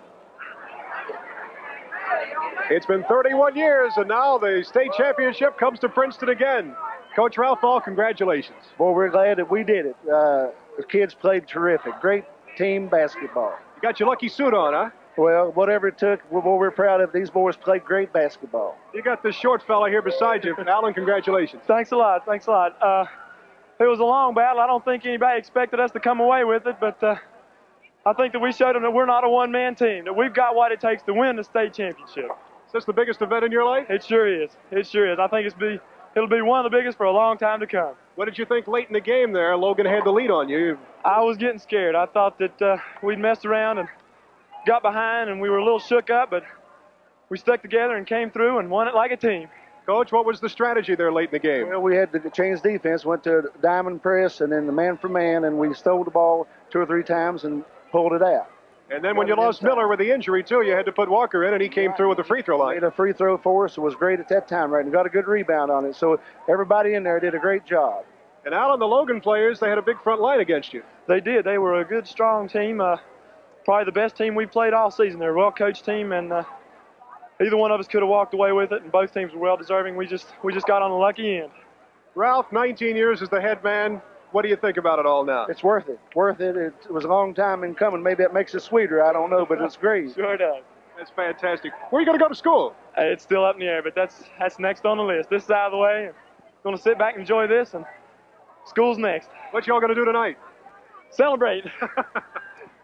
It's been 31 years, and now the state championship comes to Princeton again. Coach Ralph Ball, congratulations. Boy, we're glad that we did it. The kids played terrific. Great team basketball. You got your lucky suit on, huh? Well, whatever it took, we're proud of. These boys played great basketball. You got this short fella here beside you. Alan, congratulations. Thanks a lot. Thanks a lot. It was a long battle. I don't think anybody expected us to come away with it, but I think that we showed them that we're not a one-man team, that we've got what it takes to win the state championship. Is this the biggest event in your life? It sure is. It sure is. I think it'll be one of the biggest for a long time to come. What did you think late in the game there? Logan had the lead on you. I was getting scared. I thought that we'd messed around and got behind, and we were a little shook up, but we stuck together and came through and won it like a team. Coach, what was the strategy there late in the game? Well, we had to change defense, went to diamond press and then the man for man, and we stole the ball 2 or 3 times and pulled it out. And then when you lost Miller with the injury, too, you had to put Walker in, and he came through with the free throw line. Made a free throw for us. It was great at that time, right? And got a good rebound on it. So everybody in there did a great job. And Alan, the Logan players, they had a big front line against you. They did. They were a good, strong team. Probably the best team we've played all season. They're a well-coached team, and either one of us could have walked away with it, and both teams were well-deserving. We just got on the lucky end. Ralph, 19 years as the head man. What do you think about it all now? It's worth it. Worth it. It was a long time in coming. Maybe that makes it sweeter. I don't know, but it's great. Sure does. That's fantastic. Where are you going to go to school? It's still up in the air, but that's next on the list. This is out of the way. I'm going to sit back and enjoy this, and school's next. What y'all going to do tonight? Celebrate.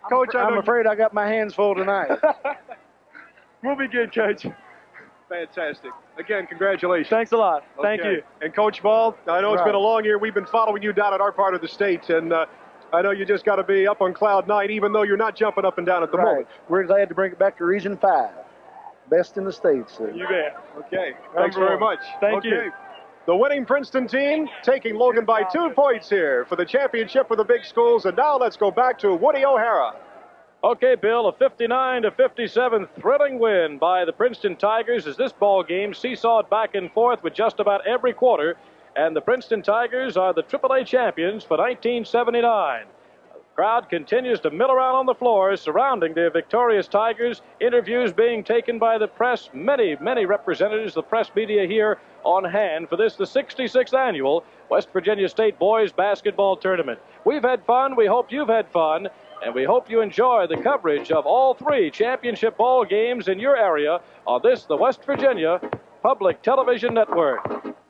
Coach, I'm afraid I got my hands full tonight. We'll be good, Coach. Fantastic. Again, congratulations. Thanks a lot. Thank you. And Coach Ball, I know it's been a long year. We've been following you down at our part of the state, and I know you just got to be up on cloud 9, even though you're not jumping up and down at the moment. We're glad to bring it back to Region 5. Best in the state, sir. You bet. Okay. Thanks very much. Thank you. The winning Princeton team taking Logan by 2 points here for the championship with the big schools. And now let's go back to Woody O'Hara. Okay, Bill, a 59-57 thrilling win by the Princeton Tigers as this ball game seesawed back and forth with just about every quarter. And the Princeton Tigers are the AAA champions for 1979. The crowd continues to mill around on the floor surrounding the victorious Tigers. Interviews being taken by the press. Many representatives of the press media here on hand for this, the 66th annual West Virginia State Boys Basketball Tournament. We've had fun. We hope you've had fun. And we hope you enjoy the coverage of all 3 championship ball games in your area on this, the West Virginia Public Television Network.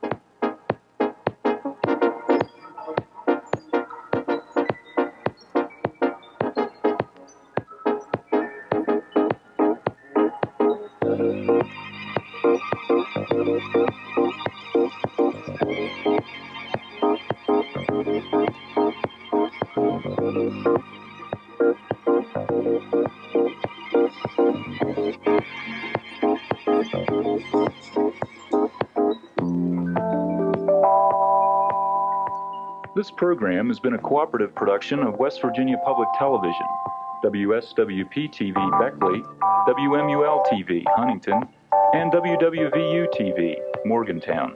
This program has been a cooperative production of West Virginia Public Television, WSWP-TV Beckley, WMUL-TV Huntington, and WWVU-TV Morgantown.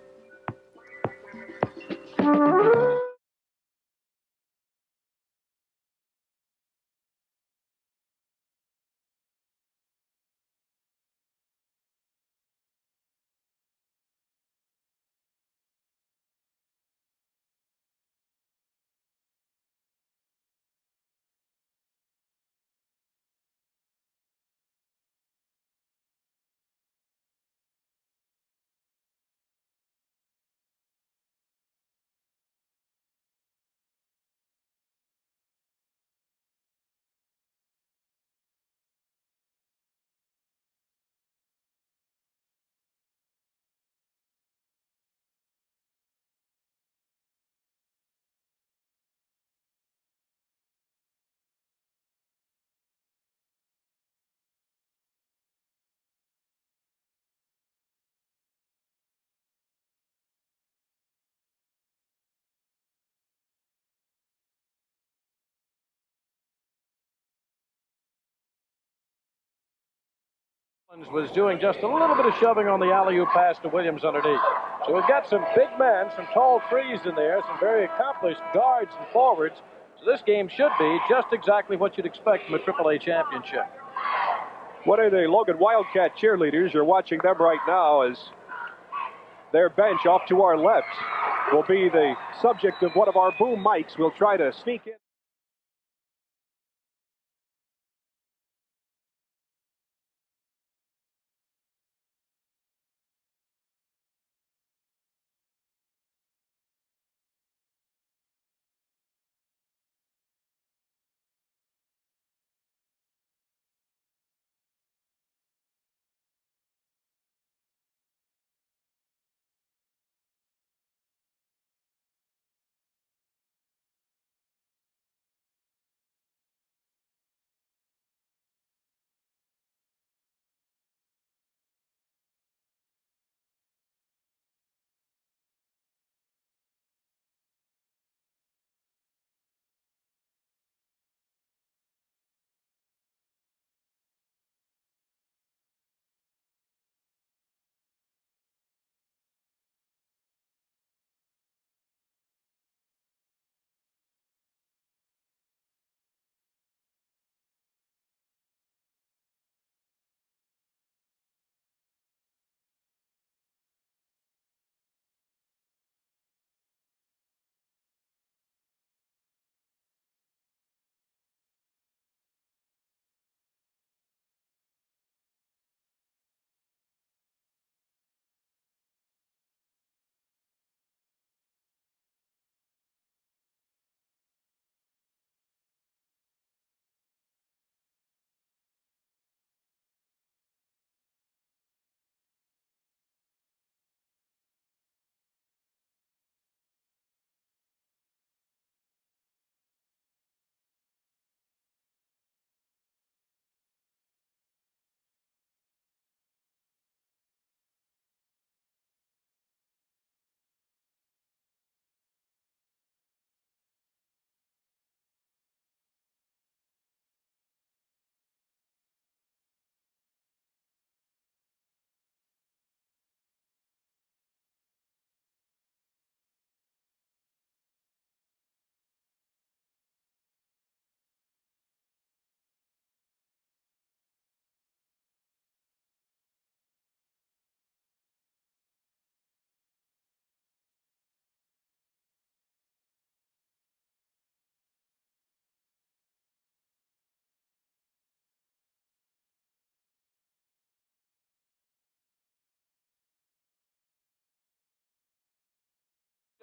Was doing just a little bit of shoving on the alley-oop pass to Williams underneath. So we've got some big men, some tall trees in there, some very accomplished guards and forwards. So this game should be just exactly what you'd expect from a AAA championship. What are the Logan Wildcat cheerleaders? You're watching them right now as their bench off to our left will be the subject of one of our boom mics. We'll try to sneak in.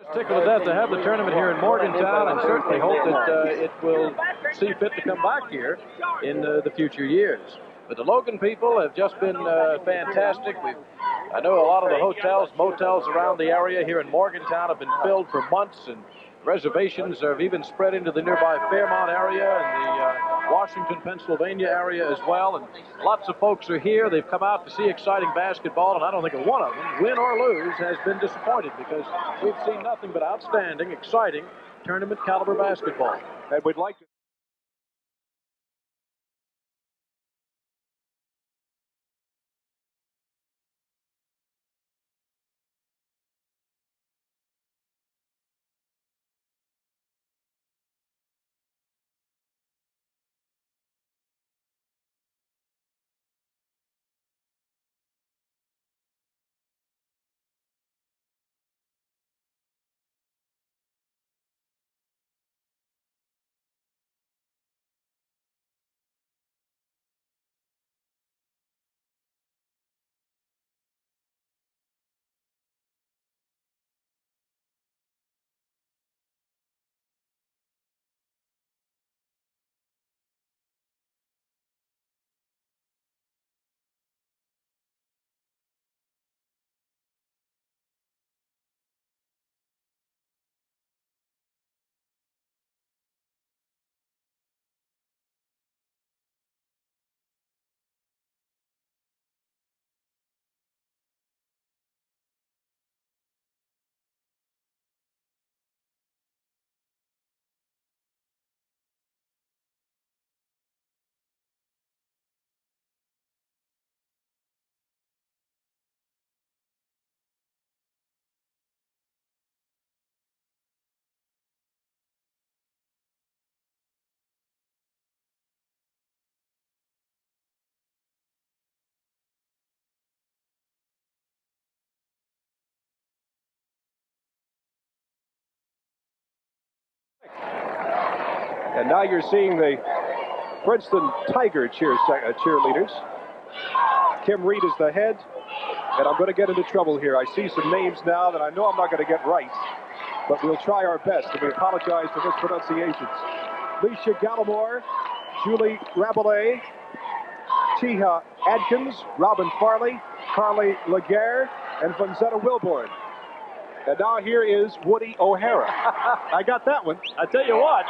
Tickled to death to have the tournament here in Morgantown, and certainly hope that it will see fit to come back here in the future years. But the Logan people have just been fantastic. I know a lot of the hotels, motels around the area here in Morgantown have been filled for months, and reservations have even spread into the nearby Fairmont area and the Washington, Pennsylvania area as well. And lots of folks are here. They've come out to see exciting basketball, and I don't think one of them, win or lose, has been disappointed, because we've seen nothing but outstanding, exciting tournament caliber basketball. And we'd like to And now you're seeing the Princeton Tiger cheerleaders. Kim Reed is the head, and I'm going to get into trouble here. I see some names now that I know I'm not going to get right, but we'll try our best, and we apologize for mispronunciations. Leisha Gallimore, Julie Rabelais, Chiha Adkins, Robin Farley, Carly Laguerre, and Vanzetta Wilborn. And now here is Woody O'Hara. I got that one. I tell you what,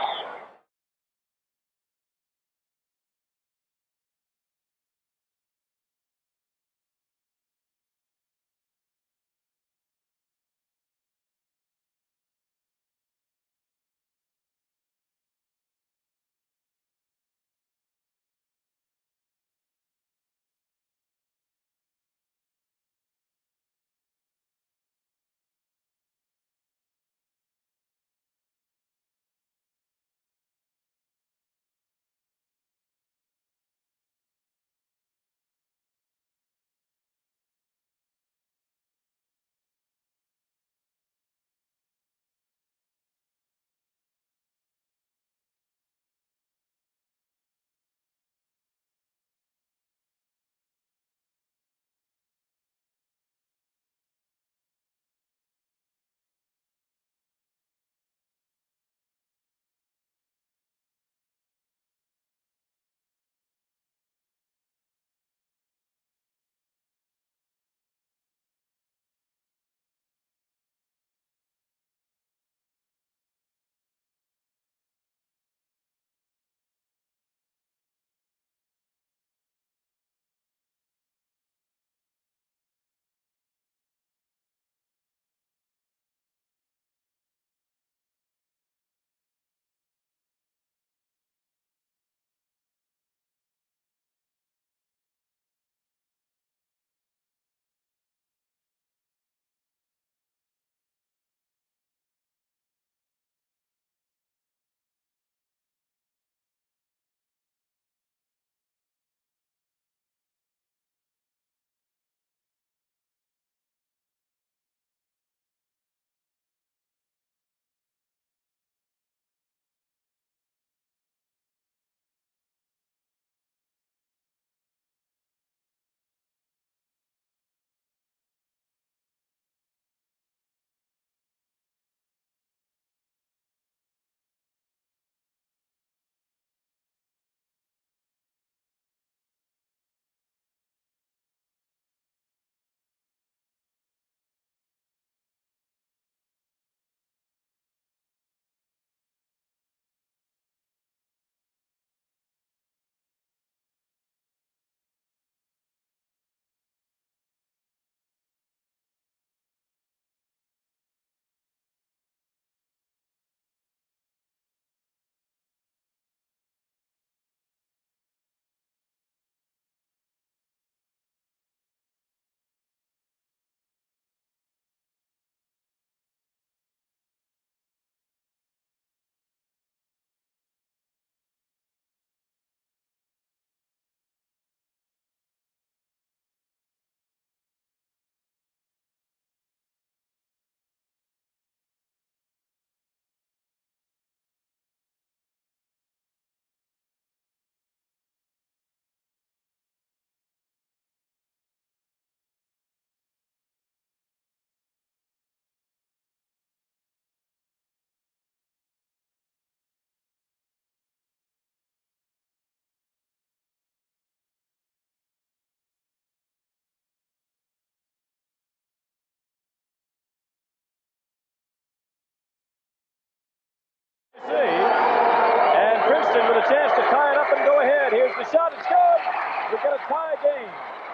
see. And Princeton with a chance to tie it up and go ahead. Here's the shot. It's good. We're going to tie a game.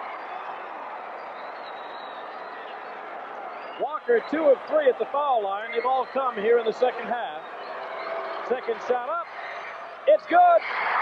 Walker 2 of 3 at the foul line. They've all come here in the second half. Second shot up. It's good.